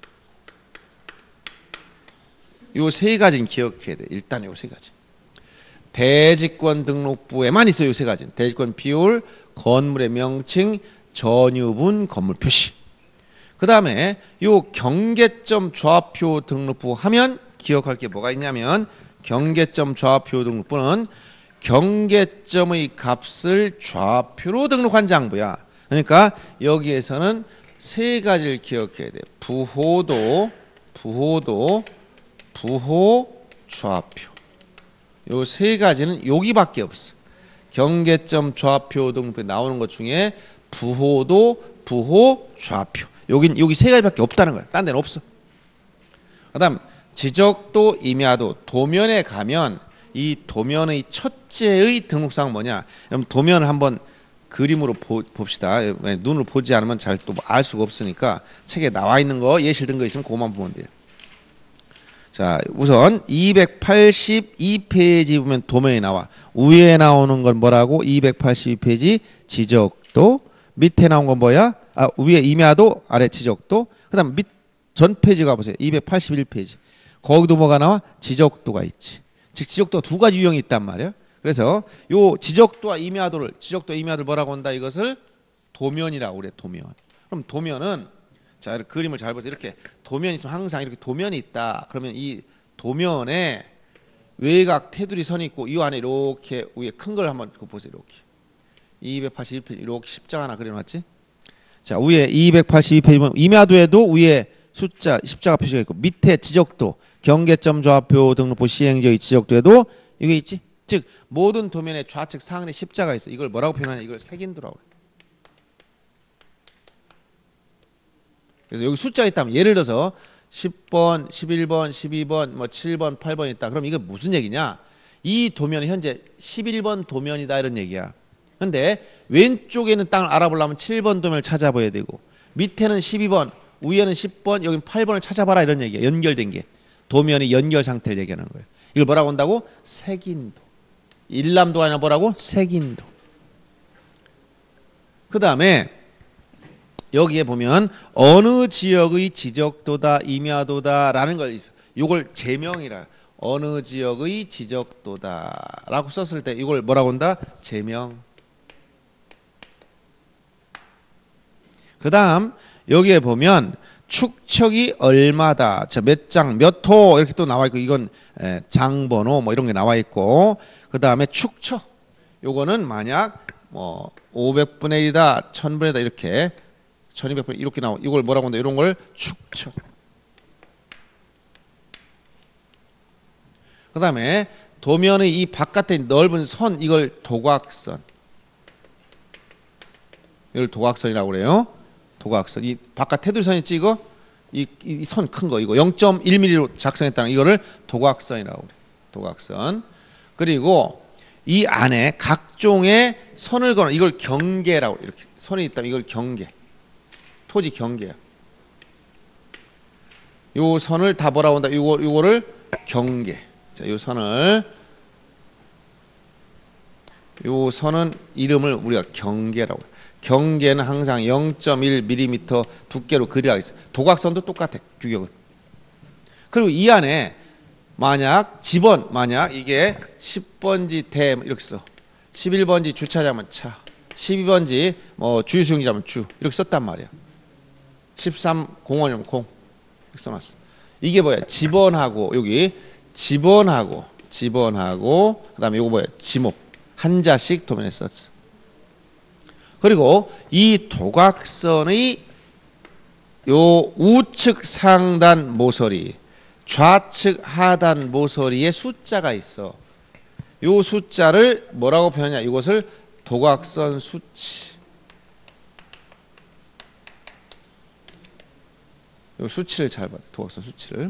요 세 가지는 기억해야 돼. 일단 요 세 가지. 대지권 등록부에만 있어요. 요 세 가지는. 대지권 비율, 건물의 명칭, 전유 부분 건물 표시. 그 다음에 요 경계점 좌표 등록부 하면 기억할 게 뭐가 있냐면 경계점 좌표 등록부는 경계점의 값을 좌표로 등록한 장부야. 그러니까 여기에서는 세 가지를 기억해야 돼. 부호도, 부호도, 부호, 좌표. 요 세 가지는 여기밖에 없어. 경계점 좌표 등록부에 나오는 것 중에 부호도, 부호, 좌표. 여긴 여기 세 가지밖에 없다는 거야. 딴 데는 없어. 그다음 지적도, 임야도, 도면에 가면 이 도면의 첫째의 등록사항은 뭐냐? 여러분 도면을 한번 그림으로 보, 봅시다. 눈으로 보지 않으면 잘 또 알 수가 없으니까 책에 나와 있는 거 예시를 든 거 있으면 그것만 보면 돼요. 자, 우선 이백팔십이 페이지 보면 도면이 나와. 위에 나오는 건 뭐라고? 이백팔십이 페이지 지적도. 밑에 나온 건 뭐야? 아, 위에 임야도, 아래 지적도. 그다음 밑 전 페이지 가보세요. 이백팔십일 페이지. 거기도 뭐가 나와? 지적도가 있지. 즉 지적도 두 가지 유형이 있단 말이야. 그래서 요 지적도와 임야도를 지적도 임야도를 뭐라고 한다? 이것을 도면이라고 그래. 도면. 그럼 도면은 자 이렇게 그림을 잘 보세요. 이렇게 도면이 있으면 항상 이렇게 도면이 있다. 그러면 이 도면에 외곽 테두리 선이 있고 이 안에 이렇게 위에 큰 걸 한번 보세요. 이렇게 이백팔십일 페이지 이렇게 십자가 하나 그려놨지. 자 위에 이백팔십이 페이지 보면 임야도에도 위에 숫자 십자가 표시가 있고 밑에 지적도 경계점 좌표 등록부 시행지의 지적도에도 이게 있지. 즉 모든 도면의 좌측 상단에 십자가 있어. 이걸 뭐라고 표현하냐? 이걸 색인도라고 그래. 그래서 여기 숫자가 있다면 예를 들어서 십 번, 십일 번, 십이 번, 뭐 칠 번, 팔 번 있다. 그럼 이게 무슨 얘기냐? 이 도면은 현재 십일 번 도면이다 이런 얘기야. 근데 왼쪽에는 땅을 알아보려면 칠 번 도면을 찾아봐야 되고 밑에는 십이 번, 위에는 십 번, 여긴 팔 번을 찾아봐라 이런 얘기야. 연결된 게. 도면의 연결 상태를 얘기하는 거예요. 이걸 뭐라고 한다고? 색인도. 일람도가 아니라 뭐라고? 색인도. 그 다음에 여기에 보면 어느 지역의 지적도다, 임야도다 라는 걸 있어. 이걸 제명이라. 어느 지역의 지적도다 라고 썼을 때 이걸 뭐라고 한다? 제명. 그 다음 여기에 보면 축척이 얼마다, 몇 장, 몇 호 이렇게 또 나와 있고 이건 장번호 뭐 이런 게 나와 있고 그 다음에 축척 요거는 만약 뭐 오백분의 일이다, 천분의 일이다 이렇게 천이백분의 일 이렇게 나와. 이걸 뭐라고 한다? 이런 걸 축척. 그 다음에 도면의 이 바깥에 넓은 선 이걸 도곽선. 이걸 도곽선이라고 그래요. 도곽선. 이 바깥 테두리선이 찍어 이 선 큰 거 이거 영 점 일 밀리미터로 작성했다는 이거를 도곽선이라고 그래. 도곽선. 그리고 이 안에 각종의 선을 그어 이걸 경계라고 이렇게 선이 있다면 이걸 경계. 토지 경계야. 요 선을 다 뭐라고 한다? 요거 요거를 경계. 자, 요 선을 요 선은 이름을 우리가 경계라고 해요. 경계는 항상 영 점 일 밀리미터 두께로 그리라고 있어요. 도각선도 똑같아. 규격은. 그리고 이 안에 만약 집원 만약 이게 십 번지 대 이렇게 써. 십일 번지 주차장은 차. 십이 번지 뭐 주유수용기라면 주. 이렇게 썼단 말이야. 십삼 공원이면 공. 이렇게 써놨어. 이게 뭐야? 집원하고 여기 집원하고 집원하고 그다음에 이거 뭐야? 지목. 한 자씩 도면에 썼어. 그리고 이 도각선의 요 우측 상단 모서리, 좌측 하단 모서리에 숫자가 있어. 요 숫자를 뭐라고 표현하냐? 이것을 도각선 수치. 요 수치를 잘 봐. 도각선 수치를.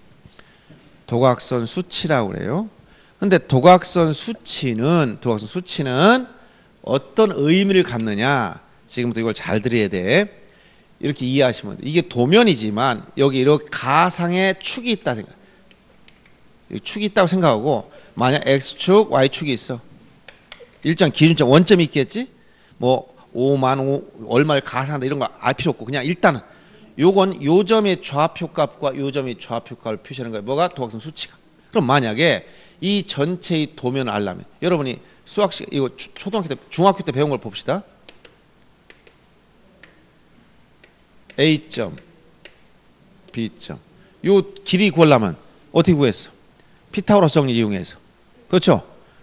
도각선 수치라고 그래요. 근데 도각선 수치는 도각선 수치는 어떤 의미를 갖느냐? 지금부터 이걸 잘 들어야 돼. 이렇게 이해하시면 돼. 이게 도면이지만 여기 이렇게 가상의 축이 있다 생각. 축이 있다고 생각하고 만약 x축, y축이 있어. 일정 기준점 원점이 있겠지? 뭐 오만 오 얼마를 가상한다 이런 거 알 필요 없고 그냥 일단은 요건 요 점의 좌표값과 요 점의 좌표값을 표시하는 거예요. 뭐가? 도각선 수치가. 그럼 만약에 이 전체의 도면을 알려면 여러분이 수학식 이거 초등학교 때 중학교 때 배운 걸 봅시다. A점 B점 요 길이 구하려면 어떻게 구했어? 피타고라스 정리 이용해서. 그렇죠?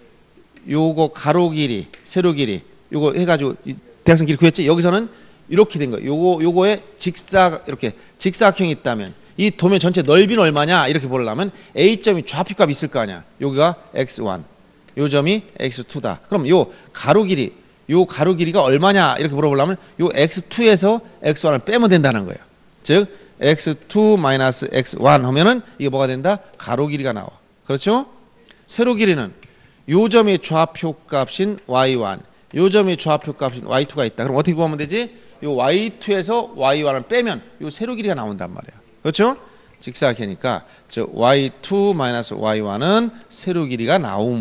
요거 가로 길이 세로 길이 요거 해가지고 대각선 길이 구했지. 여기서는 이렇게 된 거예요. 요거 요거에 직사 이렇게 직사각형이 있다면 이 도면 전체 넓이는 얼마냐 이렇게 보려면 A점이 좌표값이 있을 거 아니야. 여기가 엑스 원, 요 점이 엑스 투다. 그럼 요 가로 길이, 요 가로 길이가 얼마냐 이렇게 물어보려면 요 엑스 투에서 엑스 원을 빼면 된다는 거예요. 즉 엑스 투 마이너스 엑스 원 하면은 이게 뭐가 된다? 가로 길이가 나와. 그렇죠? 세로 길이는 요 점의 좌표값인 와이 원, 요 점의 좌표값인 와이 투가 있다. 그럼 어떻게 구하면 되지? 요 와이 투에서 와이 원을 빼면 요 세로 길이가 나온단 말이야. 그렇죠? 직사각형이니까 즉 와이 투 마이너스 와이 원은 세로 길이가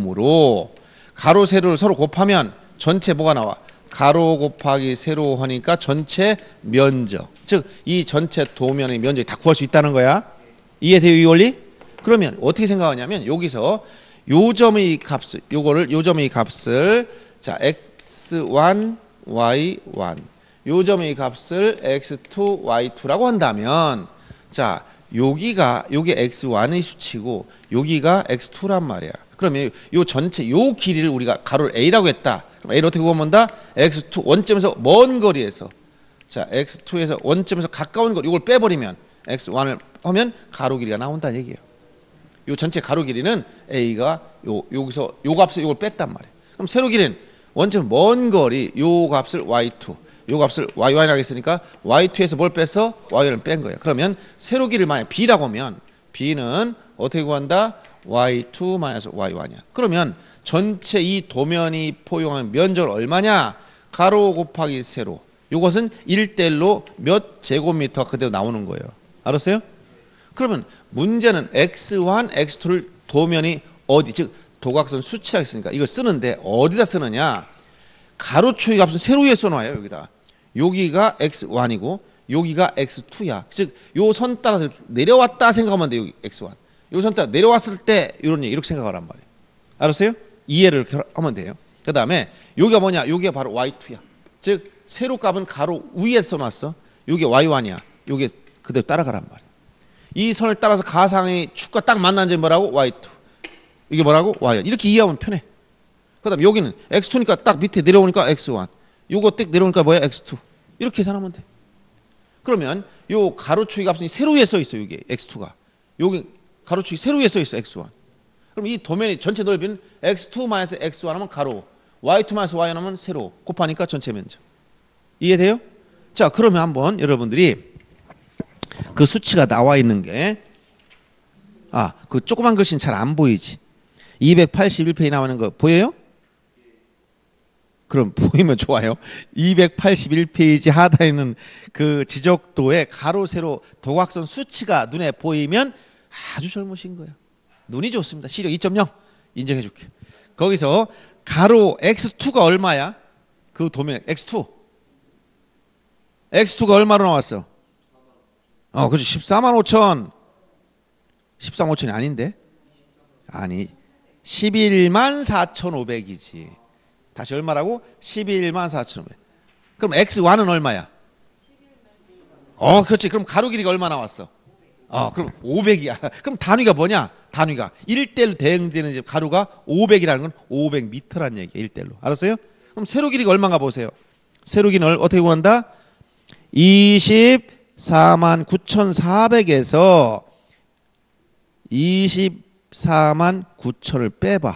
나오므로 가로 세로를 서로 곱하면 전체 뭐가 나와? 가로 곱하기 세로 하니까 전체 면적. 즉 이 전체 도면의 면적이 다 구할 수 있다는 거야. 이해돼요, 이 원리? 그러면 어떻게 생각하냐면 여기서 요 점의 값을 요거를 요 점의 값을 자 엑스 원 와이 원 요 점의 값을 엑스 투 와이 투라고 한다면 자 여기가 요게 엑스 원의 수치고 여기가 엑스 투란 말이야. 그러면 요 전체 요 길이를 우리가 가로를 A라고 했다. 그럼 A를 어떻게 구하면 다 엑스 투 원점에서 먼 거리에서 자 엑스 투에서 원점에서 가까운 거리 이걸 빼버리면 엑스 원을 하면 가로 길이가 나온다는 얘기예요. 요 전체 가로 길이는 A가 요 여기서 요 값을 이걸 뺐단 말이에요. 그럼 세로 길이는 원점 먼 거리 요 값을 와이 투 요 값을 와이 원이라고 했으니까 와이 투에서 뭘 뺐어? 와이 원을 뺀 거예요. 그러면 세로 길이를 만약 B라고 하면 B는 어떻게 구한다? 와이 투 마이너스 와이 원이야. 그러면 전체 이 도면이 포용하는 면적은 얼마냐? 가로 곱하기 세로. 이것은 일 대 일로 몇 제곱미터 그대로 나오는 거예요. 알았어요? 그러면 문제는 엑스 원, 엑스 투를 도면이 어디 즉 도각선 수치라고 했으니까 이걸 쓰는데 어디다 쓰느냐? 가로축의 값은 세로 위에 써놔요. 여기다. 여기가 엑스 원이고 여기가 엑스 투야. 즉 요 선 따라서 내려왔다 생각하면 돼. 여기 엑스 원. 요 선 따라 내려왔을 때 이런 얘기 이렇게 생각하란 말이에요. 알았어요? 이해를 하면 돼요. 그 다음에 여기가 뭐냐? 여기가 바로 와이 투야. 즉 세로 값은 가로 위에 써놨어. 여기 와이 원이야. 여기 그대로 따라가란 말이야. 이 선을 따라서 가상의 축과 딱 만난 점이 뭐라고? 와이 투. 이게 뭐라고? 와이 원. 이렇게 이해하면 편해. 그 다음에 여기는 엑스 투니까 딱 밑에 내려오니까 엑스 원. 요거 딱 내려오니까 뭐야? 엑스 투. 이렇게 계산하면 돼. 그러면 요 가로축의 값은 세로 위에 써 있어. 여기 엑스 투가. 여기 가로축이 세로 위에 써 있어. 엑스 원. 그럼 이 도면의 전체 넓이는 엑스 투 마이너스 엑스 원 하면 가로, 와이 투 마이너스 와이 원 하면 세로 곱하니까 전체 면적. 이해돼요? 자, 그러면 한번 여러분들이 그 수치가 나와 있는 게 아, 그 조그만 글씨는 잘 안 보이지. 이백팔십일 페이지 나오는 거 보여요? 그럼 보이면 좋아요. 이백팔십일 페이지 하단에 있는 그 지적도의 가로 세로 도각선 수치가 눈에 보이면 아주 젊으신 거예요. 눈이 좋습니다. 시력 이 점 영 인정해 줄게. 거기서 가로 엑스 투가 얼마야? 그 도면 엑스 투. 엑스 투가 얼마로 나왔어? 어, 그렇지. 십사만 오천. 십사만 오천이 아닌데? 아니. 십일만 사천오백이지. 다시 얼마라고? 십일만 사천오백. 그럼 엑스 원은 얼마야? 어, 그렇지. 그럼 가로 길이가 얼마 나왔어? 어, 그럼 오백이야. 그럼 단위가 뭐냐? 단위가 일 대일로 대응되는 가로가 오백이라는 건 오백 미터란 얘기야. 일 대일로. 알았어요? 그럼 세로 길이가 얼마인가 보세요. 세로 길이는 어떻게 구한다? 이십사만 구천사백에서 이십사만 구천을 빼봐.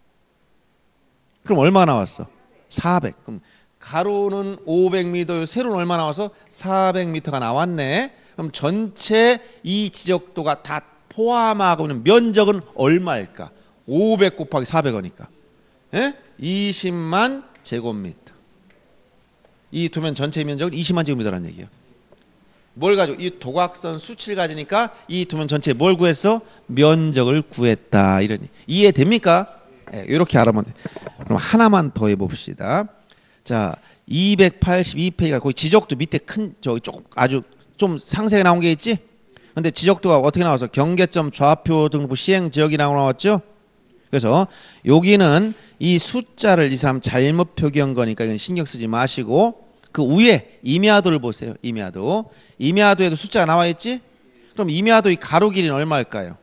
그럼 얼마 나왔어? 사백. 그럼 가로는 오백 미터, 세로는 얼마 나와서 사백 미터가 나왔네. 그럼 전체 이 지적도가 다 포함하고 있는 면적은 얼마일까? 오백 곱하기 사백이니까. 예? 이십만 제곱미터. 이 도면 전체 면적은 이십만 제곱미터라는 얘기예요. 뭘 가지고? 이 도각선 수치를 가지니까 이 도면 전체에 뭘 구했어? 면적을 구했다. 이러니 이해됩니까? 네, 이렇게 알아보면 돼. 그럼 하나만 더 해봅시다. 자, 이백팔십이 페이지가 거기 지적도 밑에 큰 저기 조금 아주 좀 상세하게 나온 게 있지? 근데 지적도가 어떻게 나와서 경계점 좌표 등부 시행 지역이라고 나왔죠? 그래서 여기는 이 숫자를 이 사람 잘못 표기한 거니까 이건 신경 쓰지 마시고 그 위에 임야도를 보세요. 임야도. 임야도에도 숫자가 나와 있지? 그럼 임야도의 가로 길이는 얼마일까요?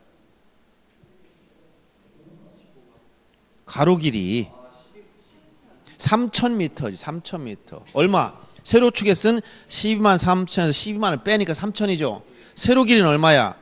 가로 길이 삼천 미터지. 삼천 미터. 얼마? 세로축에 쓴 십이만 삼천에서 십이만을 빼니까 삼천이죠. 세로 길이는 얼마야?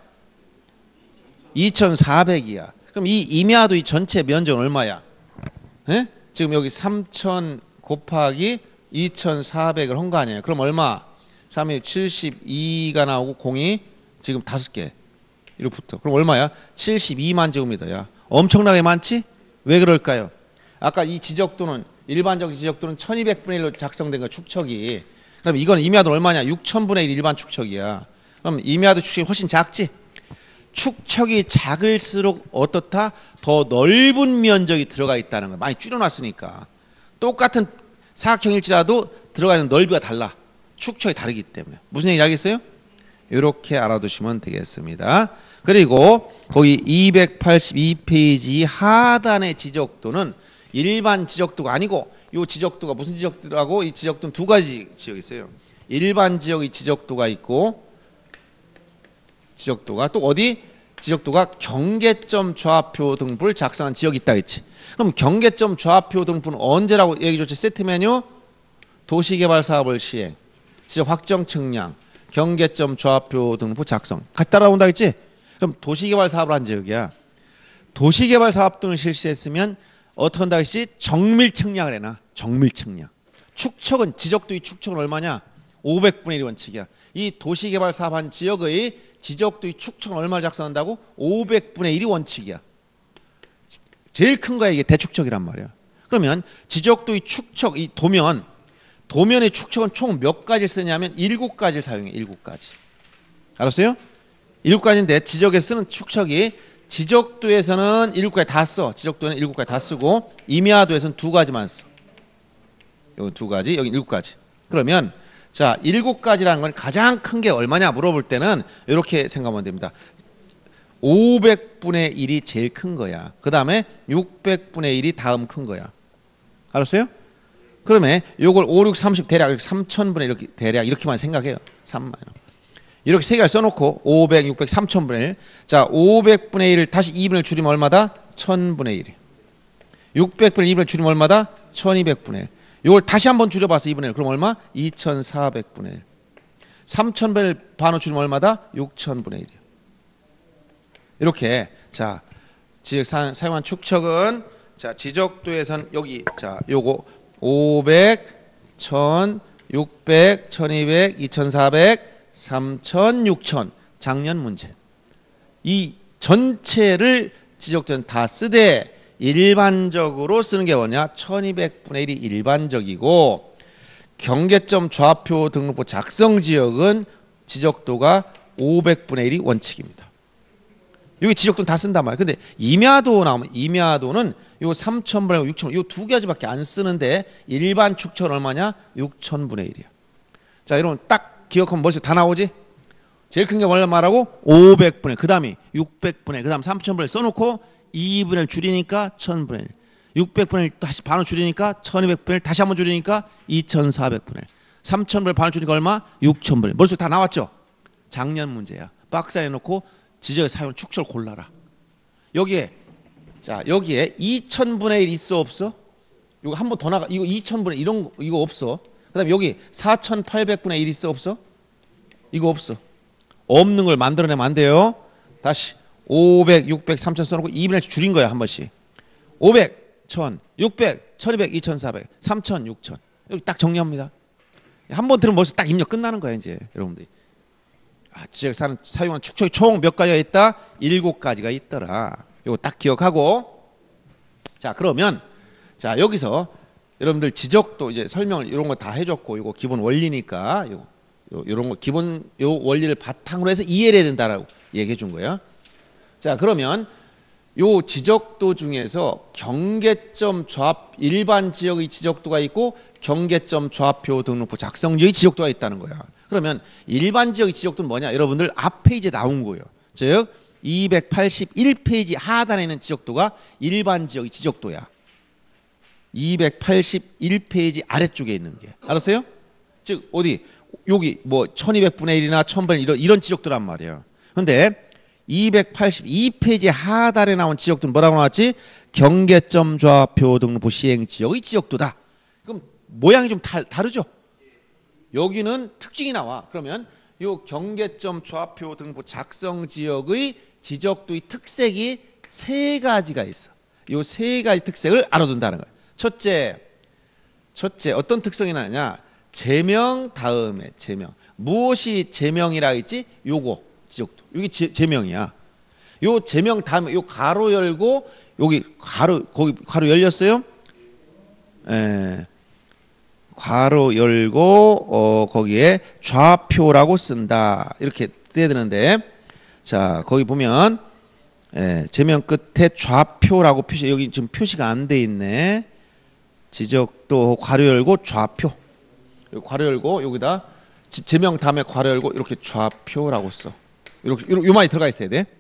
이천사백이야. 그럼 이 임야도 이 전체 면적은 얼마야? 에? 지금 여기 삼천 곱하기 이천사백을 한 거 아니에요. 그럼 얼마? 삼이 칠십이가 나오고 공이 지금 다섯 개 이렇게 붙어. 그럼 얼마야? 칠십이만 제곱미터야. 엄청나게 많지? 왜 그럴까요? 아까 이 지적도는 일반적 지적도는 천이백분의 일로 작성된 거 축척이. 그럼 이건 임야도 얼마냐? 육천분의 일 일반 축척이야. 그럼 임야도 축척이 훨씬 작지? 축척이 작을수록 어떻다? 더 넓은 면적이 들어가 있다는 거. 많이 줄여놨으니까. 똑같은 사각형일지라도 들어가 있는 넓이가 달라. 축척이 다르기 때문에. 무슨 얘기인지 알겠어요? 이렇게 알아두시면 되겠습니다. 그리고 거기 이백팔십이 페이지 하단의 지적도는 일반 지적도가 아니고 이 지적도가 무슨 지적도라고? 이 지적도는 두 가지 지역이 있어요. 일반 지역의 지적도가 있고 지적도가 또 어디? 지적도가 경계점 좌표 등부를 작성한 지역이 있다 했지. 그럼 경계점 좌표 등부는 언제라고 얘기 줬지? 세트 메뉴 도시개발 사업을 시행, 지적 확정 측량, 경계점 좌표 등부 작성. 같이 따라온다 했지? 그럼 도시개발 사업을 한 지역이야. 도시개발 사업 등을 실시했으면 어떻게 한다 했지? 정밀 측량을 해놔. 정밀 측량. 축척은 지적도의 축척은 얼마냐? 오백분의 일 원칙이야. 이 도시개발 사업한 지역의 지적도의 축척은 얼마를 작성한다고? 오백분의 일이 원칙이야. 제일 큰 거야. 이게 대축척이란 말이야. 그러면 지적도의 축척, 이 도면 도면의 축척은 총 몇 가지를 쓰냐면 일곱 가지를 사용해. 일곱 가지. 알았어요? 일곱 가지인데 지적에 쓰는 축척이 지적도에서는 일곱 가지 다 써. 지적도는 일곱 가지 다 쓰고 임야도에서는 두 가지만 써. 여기 두 가지, 여기 일곱 가지. 그러면 자, 일곱 가지라는 건 가장 큰 게 얼마냐 물어볼 때는 이렇게 생각하면 됩니다. 오백분의 일이 제일 큰 거야. 그 다음에 육백분의 일이 다음 큰 거야. 알았어요? 그러면 요걸 오, 육, 삼십 대략 삼천분의 이렇게 대략 이렇게만 생각해요. 삼만 이렇게 세 개를 써놓고 오백, 육백, 삼천분의 일. 자, 오백분의 일을 다시 이분의 일 줄이면 얼마다? 천분의 일. 육백분의 이분의 일 줄이면 얼마다? 천이백분의 일. 이걸 다시 한번 줄여봐서 이분의 일. 그럼 얼마? 이천사백분의 일. 삼천분의 일 반으로 줄이면 얼마다? 육천분의 일이요. 이렇게 자, 지적 사용한 축척은 자, 지적도에선 여기 자, 요거 오백, 천, 육백, 천이백, 이천사백, 삼천, 육천. 작년 문제. 이 전체를 지적도는 다 쓰되 일반적으로 쓰는 게 뭐냐? 천이백분의 일이 일반적이고 경계점 좌표 등록부 작성 지역은 지적도가 오백분의 일이 원칙입니다. 여기 지적도는 다 쓴단 말이에요. 근데 임야도 나오면 임야도는 요 삼천분의 육천분 요 두 가지밖에 안 쓰는데 일반 축천 얼마냐? 육천분의 일이야. 자, 여러분 딱 기억하면 머릿속에 다 나오지? 제일 큰 게 얼마 말하고 오백분의 그 다음이 육백분의 그 다음 삼천분의 써놓고 이분의 일 줄이니까 천분의 일 육백분의 일 다시 반을 줄이니까 천이백분의 일 다시 한번 줄이니까 이천사백분의 일 삼천분의 일 반을 줄이니까 얼마? 육천분의 일 머릿속에 다 나왔죠? 작년 문제야. 박스에 놓고 지적에 사용을 축처를 골라라. 여기에 자 여기에 이천분의 일 있어 없어? 이거 한 번 더 나가. 이거 이천분의 일 이런 거 이거 없어. 그다음에 여기 사천팔백분의 일 있어 없어? 이거 없어. 없는 걸 만들어내면 안 돼요. 다시 오백, 육백, 삼천 써놓고 이분의 일 줄인 거야 한 번씩. 오백, 천, 육백, 천이백, 이천사백, 삼천, 육천 여기 딱 정리합니다. 한 번 들으면 벌써 딱 입력 끝나는 거야 이제 여러분들이. 아, 지적 사는 사용한 축척이 총 몇 가지가 있다? 일곱 가지가 있더라. 요거 딱 기억하고. 자 그러면 자 여기서 여러분들 지적도 이제 설명을 이런 거 다 해줬고 이거 기본 원리니까 요, 요 요런 거 기본 요 원리를 바탕으로 해서 이해를 해야 된다라고 얘기해 준 거예요. 자 그러면 요 지적도 중에서 경계점 좌 일반 지역의 지적도가 있고 경계점 좌표 등록부 작성 지역의 지적도가 있다는 거야. 그러면 일반 지역의 지적도는 뭐냐? 여러분들 앞 페이지에 나온 거예요. 즉 이백팔십일 페이지 하단에 있는 지적도가 일반 지역의 지적도야. 이백팔십일 페이지 아래쪽에 있는 게. 알았어요? 즉 어디 여기 뭐 천이백분의 일이나 천분의 일 이런, 이런 지적도란 말이에요. 근데 이백팔십이 페이지 하단에 나온 지역도는 뭐라고 나왔지? 경계점 좌표 등록부 시행 지역의 지적도다. 그럼 모양이 좀 다, 다르죠? 여기는 특징이 나와. 그러면 요 경계점 좌표 등록부 작성 지역의 지적도의 특색이 세 가지가 있어. 요 세 가지 특색을 알아둔다는 거야. 첫째, 첫째 어떤 특성이 나냐? 제명 다음에 제명. 무엇이 제명이라 했지? 요거 지적도. 여기 제, 제명이야. 요 제명 다음에 요 가로 열고 여기 가로 거기 가로 열렸어요? 에. 괄호 열고 어 거기에 좌표라고 쓴다 이렇게 돼야 되는데 자 거기 보면 예, 제명 끝에 좌표라고 표시 여기 지금 표시가 안 돼 있네. 지적도 괄호 열고 좌표 괄호 열고 여기다 제명 다음에 괄호 열고 이렇게 좌표라고 써. 이렇게 요 말이 들어가 있어야 돼.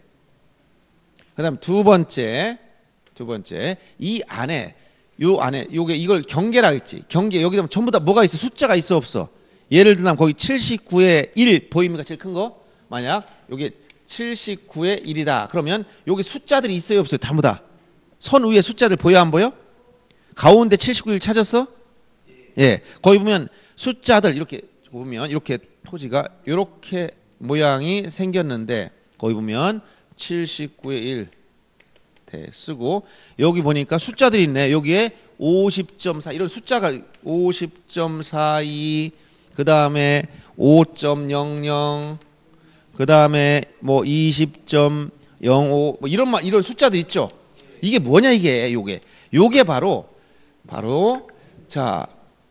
그다음 두 번째 두 번째 이 안에 요 안에 요게 이걸 경계라 했지. 경계 여기다 전부 다 뭐가 있어? 숫자가 있어 없어? 예를 들면 거기 칠십구의 일 보입니까? 제일 큰 거. 만약 여기 칠십구의 일이다. 그러면 여기 숫자들이 있어요 없어요? 전부 다. 선 위에 숫자들 보여 안 보여? 가운데 칠십구 일 찾았어? 예. 거기 보면 숫자들 이렇게 보면 이렇게 토지가 이렇게 모양이 생겼는데 거기 보면 칠십구의 일 쓰고 여기 보니까 숫자들이 있네. 여기에 오십 점 사 이런 숫자가 오십 점 사이 그 다음에 오 점 영영 그 다음에 뭐 이십 점 영오 뭐 이런 말 이런 숫자들 있죠. 이게 뭐냐 이게 요게 요게 바로 바로 자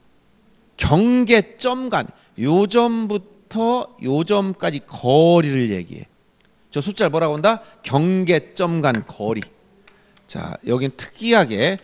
경계점 간 요점부터 요점까지 거리를 얘기해. 저 숫자를 뭐라고 한다? 경계점 간 거리. 자, 여긴 특이하게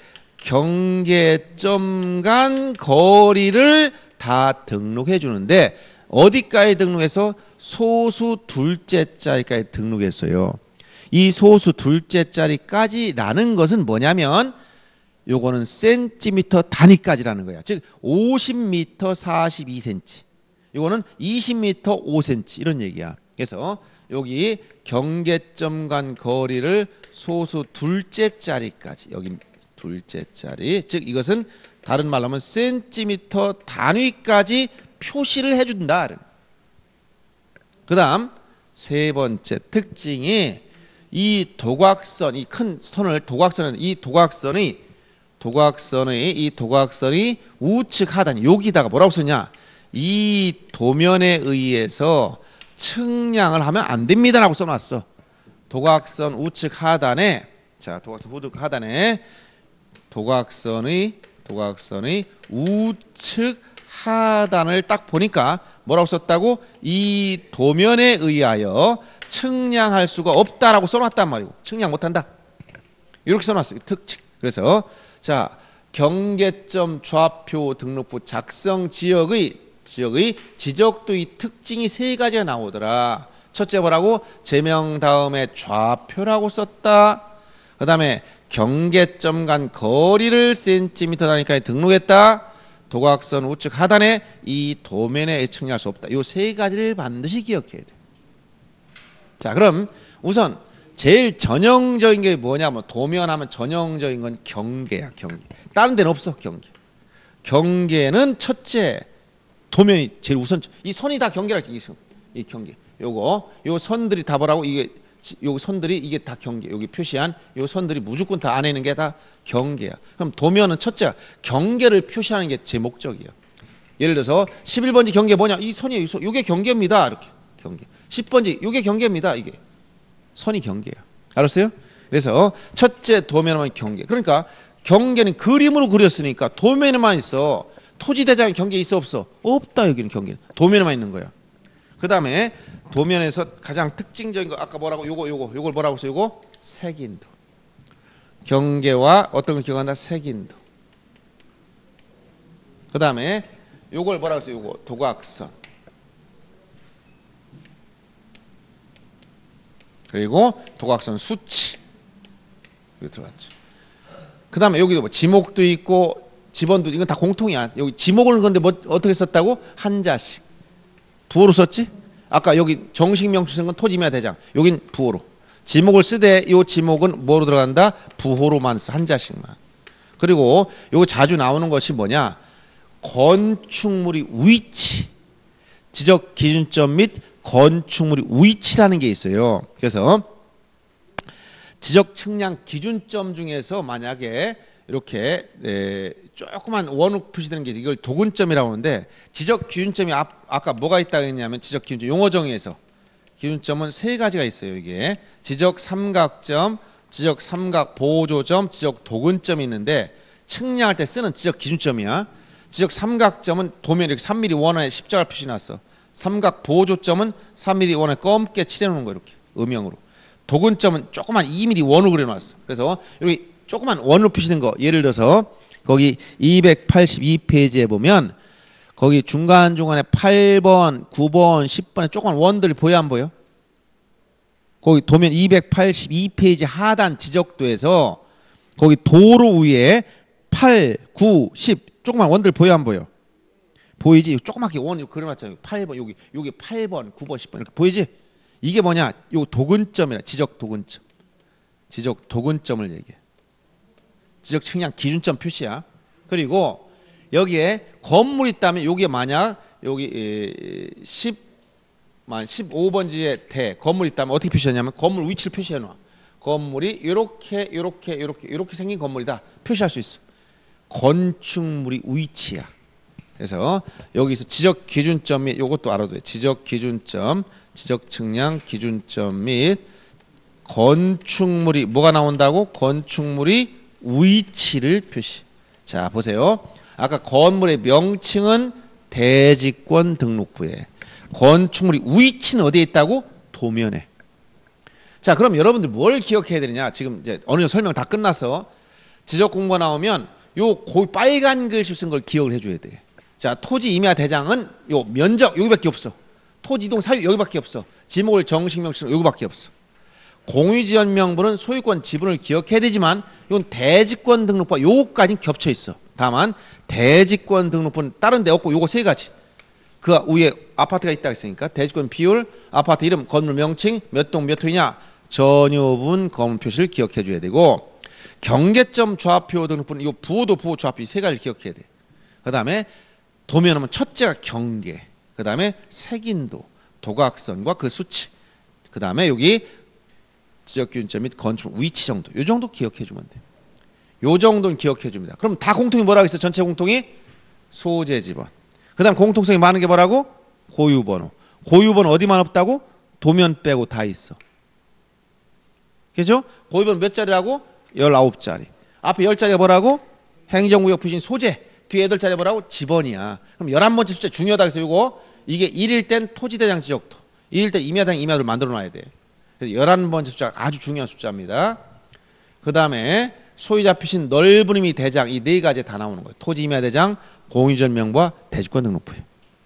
경계점 간 거리를 다 등록해 주는데 어디까지 등록해서 소수 둘째 자리까지 등록했어요. 이 소수 둘째 자리까지라는 것은 뭐냐면 요거는 센티미터 단위까지라는 거야. 즉 오십 미터 사십이 센티미터. 요거는 이십 미터 오 센티미터 이런 얘기야. 그래서 여기 경계점 간 거리를 소수 둘째 자리까지 여기 둘째 자리 즉 이것은 다른 말로 하면 센티미터 단위까지 표시를 해준다. 그 다음 세 번째 특징이 이 도곽선 이 큰 선을 도곽선은 이 도곽선이 도곽선의 이 도곽선이 우측 하단 여기다가 뭐라고 썼냐? 이 도면에 의해서 측량을 하면 안 됩니다라고 써놨어. 도곽선 우측 하단에 자, 도각선 후드 하단에 도각선의 도각선의 우측 하단을 딱 보니까 뭐라고 썼다고? 이 도면에 의하여 측량할 수가 없다라고 써놨단 말이고, 측량 못한다 이렇게 써놨어요. 특징. 그래서 자, 경계점 좌표 등록부 작성 지역의 지역의 지적도의 특징이 세 가지가 나오더라. 첫째 뭐라고? 제명 다음에 좌표라고 썼다. 그 다음에 경계점 간 거리를 센티미터 단위까지 등록했다. 도각선 우측 하단에 이 도면에 측량할 수 없다. 이 세 가지를 반드시 기억해야 돼. 자, 그럼 우선 제일 전형적인 게 뭐냐면, 도면하면 전형적인 건 경계야. 경계. 다른 데는 없어. 경계. 경계는 첫째, 도면이 제일 우선. 이 선이 다 경계라. 이, 이 경계. 요거 요 선들이 다 뭐라고? 이게 요 선들이 이게 다 경계. 여기 표시한 요 선들이 무조건 다 안에 있는 게 다 경계야. 그럼 도면은 첫째 경계를 표시하는 게 제 목적이에요. 예를 들어서 십일 번지 경계 뭐냐? 이 선이 요게 경계입니다. 이렇게 경계. 십 번지 요게 경계입니다. 이게 선이 경계야. 알았어요? 그래서 첫째 도면은 경계. 그러니까 경계는 그림으로 그렸으니까 도면에만 있어. 토지 대장에 경계 있어 없어? 없다. 여기는 경계는 도면에만 있는 거야. 그 다음에 도면에서 가장 특징적인 거 아까 뭐라고? 요거 요거 요걸 뭐라고 했어? 요거 색인도. 경계와 어떤 걸 기억한다? 색인도. 그 다음에 요걸 뭐라고 했어? 요거 도각선. 그리고 도각선 수치. 여기 들어갔죠. 그 다음에 여기도 뭐 지목도 있고 지번도, 이건 다 공통이야. 여기 지목을 건데 뭐 어떻게 썼다고? 한자식. 부호로 썼지? 아까 여기 정식 명칭 쓴 건 토지면 대장. 여긴 부호로. 지목을 쓰되 이 지목은 뭐로 들어간다? 부호로만 써. 한자식만. 그리고 요거 자주 나오는 것이 뭐냐? 건축물의 위치. 지적 기준점 및 건축물의 위치라는 게 있어요. 그래서 지적 측량 기준점 중에서 만약에 이렇게 에, 조그만 원으로 표시되는 게 이걸 도근점이라고 하는데, 지적 기준점이 앞, 아까 뭐가 있다고 했냐면 지적 기준점 용어 정의에서 기준점은 세 가지가 있어요. 이게 지적 삼각점, 지적 삼각 보조점, 지적 도근점이 있는데, 측량할 때 쓰는 지적 기준점이야. 지적 삼각점은 도면 이렇게 삼 밀리미터 원에 십자가 표시 났어. 삼각 보조점은 삼 밀리미터 원에 검게 칠해놓은 거 이렇게 음영으로. 도근점은 조그만 이 밀리미터 원으로 그려놨어. 그래서 여기 조그만 원으로 표시된 거, 예를 들어서 거기 이백팔십이 페이지에 보면 거기 중간중간에 팔 번, 구 번, 십 번에 조그만 원들이 보여 안 보여? 거기 도면 이백팔십이 페이지 하단 지적도에서 거기 도로 위에 팔, 구, 십 조그만 원들 보여 안 보여? 보이지? 조그맣게 원 이렇게 그려놨잖아요. 팔 번 여기 여기 팔 번, 구 번, 십 번 이렇게 보이지? 이게 뭐냐? 요 도근점이라. 지적 도근점. 지적 도근점을 얘기해. 지적 측량 기준점 표시야. 그리고 여기에 건물이 있다면 여기에 만약 여기 십, 십오 번지에 대 건물이 있다면 어떻게 표시하냐면 건물 위치를 표시해 놔. 건물이 이렇게 이렇게 이렇게 이렇게 생긴 건물이다 표시할 수 있어. 건축물이 위치야. 그래서 여기서 지적 기준점 및 이것도 알아둬야 돼. 지적 기준점, 지적 측량 기준점 및 건축물이 뭐가 나온다고? 건축물이 위치를 표시. 자, 보세요. 아까 건물의 명칭은 대지권 등록부에, 건축물이 위치는 어디에 있다고? 도면에. 자, 그럼 여러분들 뭘 기억해야 되느냐? 지금 이제 어느 정도 설명 다 끝나서 지적 공부가 나오면 요 고 빨간 글씨 쓴 걸 기억을 해줘야 돼. 자, 토지 임야 대장은 요 면적 여기밖에 없어. 토지 이동 사유 여기밖에 없어. 지목을 정식 명칭 여기밖에 없어. 공유지연 명부는 소유권 지분을 기억해야 되지만 이건 대지권 등록부와 요거까지는 겹쳐 있어. 다만 대지권 등록부는 다른 데 없고 요거 세 가지. 그 위에 아파트가 있다 했으니까 대지권 비율, 아파트 이름, 건물 명칭, 몇 동 몇 호이냐, 전유분 건물 표시를 기억해 줘야 되고, 경계점 좌표 등록부는 요 부호도 부호 좌표 이 세 가지를 기억해야 돼. 그 다음에 도면은 첫째가 경계, 그 다음에 색인도, 도각선과 그 수치, 그 다음에 여기 지적기준점 및 건축 위치 정도, 요 정도 기억해 주면 돼. 요 정도는 기억해 줍니다. 그럼 다 공통이 뭐라고 있어? 전체 공통이 소재 지번. 그 다음 공통성이 많은 게 뭐라고? 고유번호. 고유번호 어디만 없다고? 도면 빼고 다 있어. 그죠? 고유번호 몇 자리라고? 열아홉 자리. 앞에 열 자리가 뭐라고? 행정구역 표시인 소재. 뒤에 여덟 자리가 뭐라고? 지번이야. 그럼 열한 번째 숫자 중요하다 그래서 이거 이게 일일 땐 토지대장 지적도, 이일 땐 임야당 임야도를 만들어 놔야 돼. 그래서 열한 번째 숫자가 아주 중요한 숫자입니다. 그 다음에 소유자 표시인 넓은 의미 대장, 이 네 가지 다 나오는 거예요. 토지 임야 대장, 공유전 명부와 대지권 등록부에.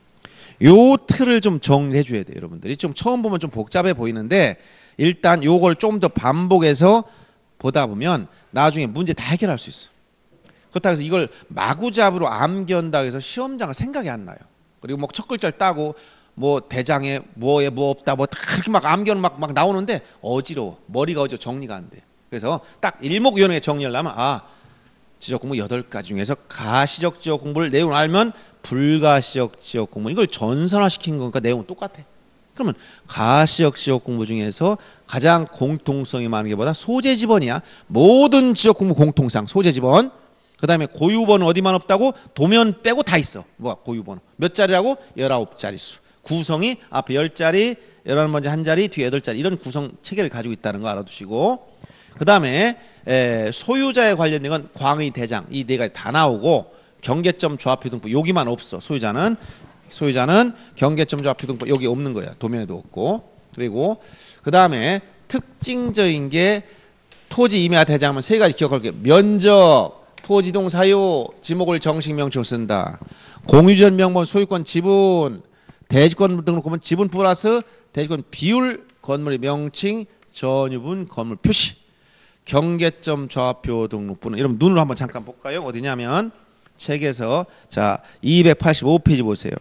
요 틀을 좀 정리해 줘야 돼요, 여러분들이. 좀 처음 보면 좀 복잡해 보이는데 일단 요걸 좀 더 반복해서 보다 보면 나중에 문제 다 해결할 수 있어. 그렇다고 해서 이걸 마구잡이로 암기한다고 해서 시험장을 생각이 안 나요. 그리고 뭐 첫 글자를 따고 뭐 대장에 뭐에 뭐 없다 뭐 그렇게 막 암기는 막, 막 나오는데 어지러워. 머리가 어지러워. 정리가 안 돼. 그래서 딱 일목요연하게 정리를 하면 아 지적공부 여덟 가지 중에서 가시적 지적 공부를 내용을 알면 불가시적 지적 공부 이걸 전산화시킨 거니까 내용은 똑같아. 그러면 가시적 지적 공부 중에서 가장 공통성이 많은 게 뭐다? 소재 지번이야. 모든 지적 공부 공통상 소재 지번. 그 다음에 고유번호 어디만 없다고? 도면 빼고 다 있어. 뭐야 고유번호. 몇 자리라고? 열아홉 자리 수. 구성이 앞에 열 자리, 열한 번째 한 자리, 뒤에 여덟 자리 이런 구성 체계를 가지고 있다는 거 알아두시고 그 다음에 소유자에 관련된 건 광의 대장 이 네 가지 다 나오고 경계점 좌표 등부 여기만 없어. 소유자는 소유자는 경계점 좌표 등부 여기 없는 거야. 도면에도 없고 그리고 그 다음에 특징적인 게 토지 임야 대장은 세 가지 기억할 게 면적 토지동 사유 지목을 정식 명칭으로 쓴다. 공유전 명본 소유권 지분 대지권 등록하면 지분 플러스 대지권 비율 건물의 명칭 전유분 건물 표시 경계점 좌표 등록부는 이러면 눈으로 한번 잠깐 볼까요? 어디냐면 책에서 자 이백팔십오 페이지 보세요.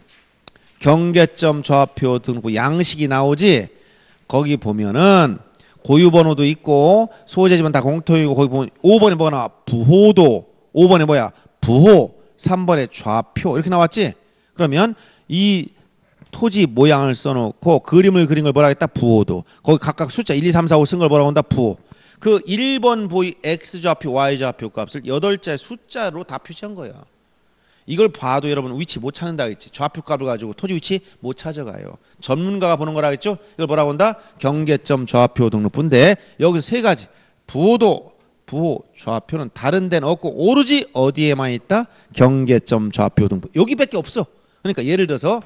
경계점 좌표 등록부 양식이 나오지 거기 보면은 고유번호도 있고 소재지만 다 공통이고 거기 보면 오 번에 뭐가 나와? 부호도 오 번에 뭐야? 부호 삼 번에 좌표 이렇게 나왔지? 그러면 이 토지 모양을 써놓고 그림을 그린 걸 뭐라 했다? 부호도 거기 각각 숫자 일, 이, 삼, 사, 오 쓴 걸 뭐라고 한다? 부호 그 일 번 부호의 X좌표 Y좌표 값을 여덟 자의 숫자로 다 표시한 거야. 이걸 봐도 여러분 위치 못 찾는다 했지. 좌표 값을 가지고 토지 위치 못 찾아가요. 전문가가 보는 거라 했죠. 이걸 뭐라고 한다? 경계점 좌표 등록부인데 여기서 세 가지 부호도 부호 좌표는 다른 데는 없고 오로지 어디에만 있다? 경계점 좌표 등록부 여기밖에 없어. 그러니까 예를 들어서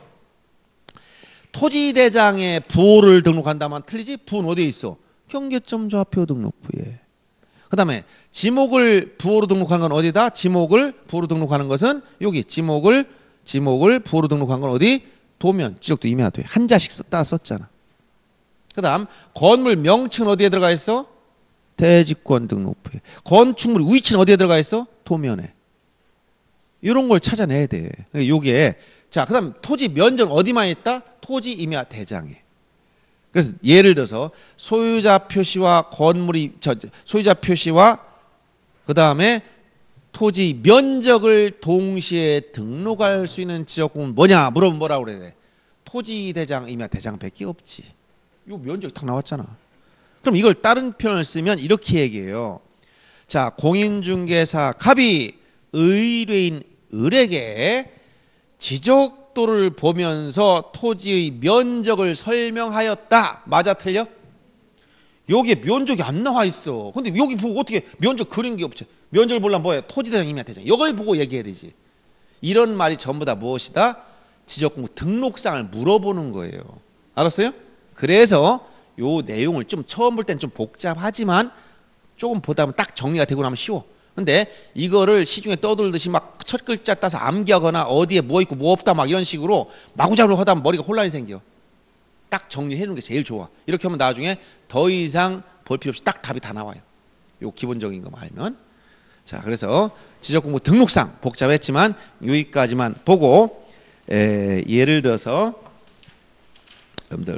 토지대장에 부호를 등록한다면 틀리지? 부호는 어디에 있어? 경계점 좌표 등록부에. 그 다음에 지목을 부호로 등록한 건 어디다? 지목을 부호로 등록하는 것은 여기 지목을 지목을 부호로 등록한 건 어디? 도면 지적도 임야도에 한 자씩 썼다 썼잖아. 그 다음 건물 명칭은 어디에 들어가 있어? 대지권 등록부에. 건축물 위치는 어디에 들어가 있어? 도면에. 이런 걸 찾아내야 돼. 요게 자 그다음 토지 면적 어디만 있다? 토지 임야 대장에. 그래서 예를 들어서 소유자 표시와 건물이 저 소유자 표시와 그 다음에 토지 면적을 동시에 등록할 수 있는 지역공은 뭐냐 물어보면 뭐라고 그래야 돼? 토지 대장 임야 대장밖에 없지. 요 면적이 딱 나왔잖아. 그럼 이걸 다른 표현을 쓰면 이렇게 얘기해요. 자 공인중개사 갑이 의뢰인 을에게 지적도를 보면서 토지의 면적을 설명하였다. 맞아 틀려? 여기에 면적이 안 나와 있어. 근데 여기 보고 어떻게 면적 그린 게 없지? 면적을 보려면 뭐야? 토지대장 임야 대장. 이걸 보고 얘기해야 되지. 이런 말이 전부 다 무엇이다? 지적공부 등록상을 물어보는 거예요. 알았어요? 그래서 요 내용을 좀 처음 볼 땐 좀 복잡하지만 조금 보다 보면 딱 정리가 되고 나면 쉬워. 근데 이거를 시중에 떠돌듯이 막 첫 글자 따서 암기하거나 어디에 뭐 있고 뭐 없다 막 이런 식으로 마구잡이로 하다 보면 머리가 혼란이 생겨. 딱 정리해 놓는 게 제일 좋아. 이렇게 하면 나중에 더 이상 볼 필요 없이 딱 답이 다 나와요. 요 기본적인 거만 알면. 자 그래서 지적공부 등록상 복잡했지만 여기까지만 보고 에, 예를 들어서 여러분들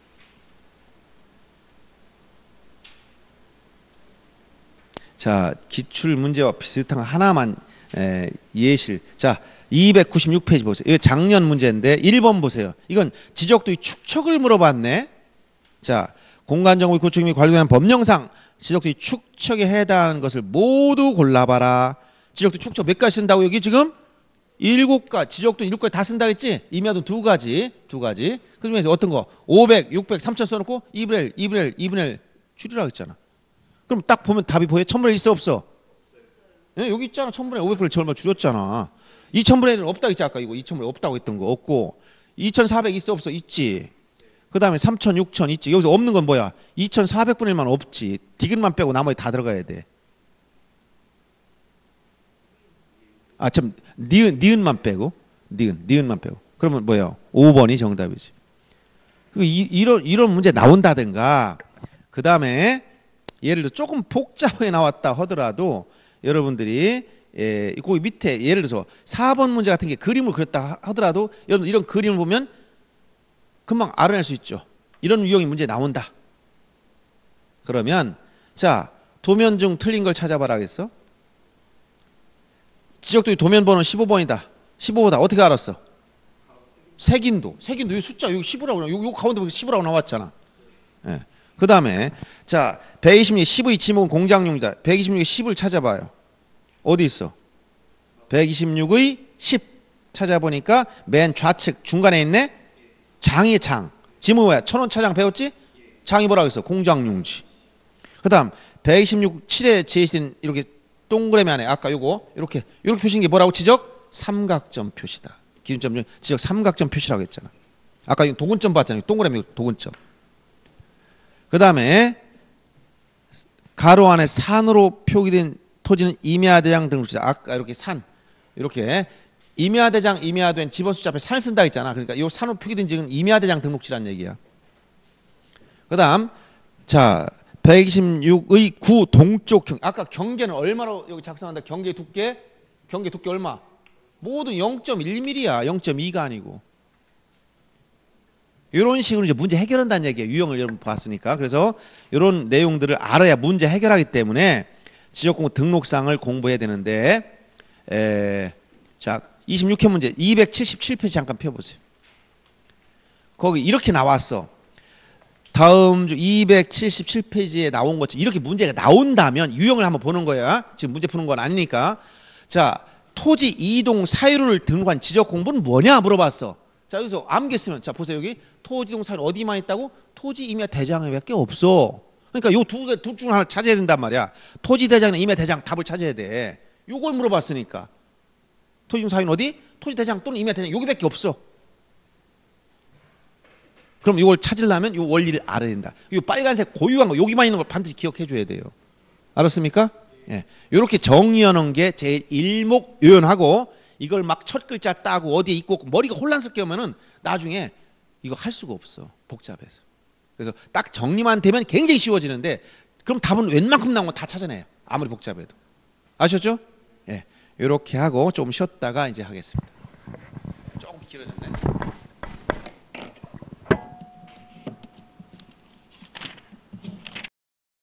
자 기출 문제와 비슷한 거 하나만 에, 예실. 자 이백구십육 페이지 보세요. 이거 작년 문제인데 일 번 보세요. 이건 지적도의 축척을 물어봤네. 자 공간정보의 구축 및 관리되는 법령상 지적도의 축척에 해당하는 것을 모두 골라봐라. 지적도 축척 몇 가지 쓴다고 여기 지금? 일곱 가지. 지적도 일곱 가지 다 쓴다 했지? 임야도 두 가지. 두 가지. 그 중에서 어떤 거? 오백, 육백, 삼천 써놓고 이분의 일, 이분의 일, 이분의 일 줄이라고 했잖아. 그럼 딱 보면 답이 보여? 천분의 일 있어 없어? 예, 여기 있잖아. 천분의 오백 분의 일 얼마 줄였잖아. 이천분의 일은 없다 했지 아까. 이거 이천분의 일 없다고 했던 거 없고, 이천사백 있어 없어? 있지. 그 다음에 삼천, 육천 있지. 여기서 없는 건 뭐야? 이천사백분의 일만 없지. 디귿만 빼고 나머지 다 들어가야 돼. 아 참, 니은, 니은만 빼고, 니은, 니은만 빼고. 그러면 뭐예요? 오 번이 정답이지. 이, 이런 이런 문제 나온다든가. 그 다음에 예를 들어 조금 복잡하게 나왔다 하더라도 여러분들이 예, 거기 밑에 예를 들어서 사 번 문제 같은 게 그림을 그렸다 하더라도 여러분 이런 그림을 보면 금방 알아낼 수 있죠. 이런 유형의 문제 나온다. 그러면 자, 도면 중 틀린 걸 찾아봐라 하겠어. 지적도의 도면 번호는 십오 번이다. 십오 번이다. 어떻게 알았어? 색인도. 색인도 여기 숫자 여기 십오라고 여기, 여기 가운데 십오라고 나왔잖아. 예. 그 다음에 자, 백이십육 십의 지목은 공장용이다. 백이십육의 십을 찾아봐요. 어디 있어? 백이십육의 십 찾아보니까 맨 좌측 중간에 있네. 장이 장. 지목 뭐야? 천원 차장 배웠지? 장이 뭐라고 했어? 공장용지. 그 다음 백이십육 칠에 제시된 이렇게 동그라미 안에 아까 요거 이렇게 이렇게 표시인 게 뭐라고 지적? 삼각점 표시다. 기준점 지적 삼각점 표시라고 했잖아. 아까 이거 도근점 봤잖아요. 동그라미 도근점. 그 다음에 가로 안에 산으로 표기된 토지는 임야대장 등록지다. 아까 이렇게 산 이렇게 임야대장 임야된 지번 숫자 앞에 산을 쓴다 했잖아. 그러니까 이 산으로 표기된 지금 임야대장 등록지라는 얘기야. 그 다음 자, 백이십육의 구 동쪽 경 아까 경계는 얼마로 여기 작성한다. 경계 두께 경계 두께 얼마? 모두 영 점 일 밀리미터야. 영 점 이가 아니고. 이런 식으로 이제 문제 해결한다는 얘기예요. 유형을 여러분 봤으니까. 그래서 이런 내용들을 알아야 문제 해결하기 때문에 지적공부 등록상을 공부해야 되는데 에, 자, 이십육 회 문제 이백칠십칠 페이지 잠깐 펴보세요. 거기 이렇게 나왔어. 다음 주 이백칠십칠 페이지에 나온 것처럼 이렇게 문제가 나온다면 유형을 한번 보는 거야. 지금 문제 푸는 건 아니니까. 자, 토지 이동 사유를 등록한 지적 공부는 뭐냐 물어봤어. 자, 여기서 암기했으면 자 보세요. 여기 토지 이동 사유 어디만 있다고? 토지 임야 대장에밖에 없어. 그러니까 요 두 개 둘 중 하나 찾아야 된단 말이야. 토지 대장이나 임야 대장 답을 찾아야 돼. 요걸 물어봤으니까. 토지 이동 사유는 어디? 토지 대장 또는 임야 대장 여기밖에 없어. 그럼 이걸 찾으려면 이 원리를 알아야 된다. 이 빨간색 고유한 거 여기만 있는 걸 반드시 기억해 줘야 돼요. 알았습니까? 예. 이렇게 정리하는 게 제일 일목요연하고 이걸 막 첫 글자 따고 어디에 있고 머리가 혼란스럽게 하면은 나중에 이거 할 수가 없어. 복잡해서. 그래서 딱 정리만 되면 굉장히 쉬워지는데 그럼 답은 웬만큼 나온 거 다 찾아내요. 아무리 복잡해도. 아셨죠? 예. 이렇게 하고 좀 쉬었다가 이제 하겠습니다. 조금 길어졌네.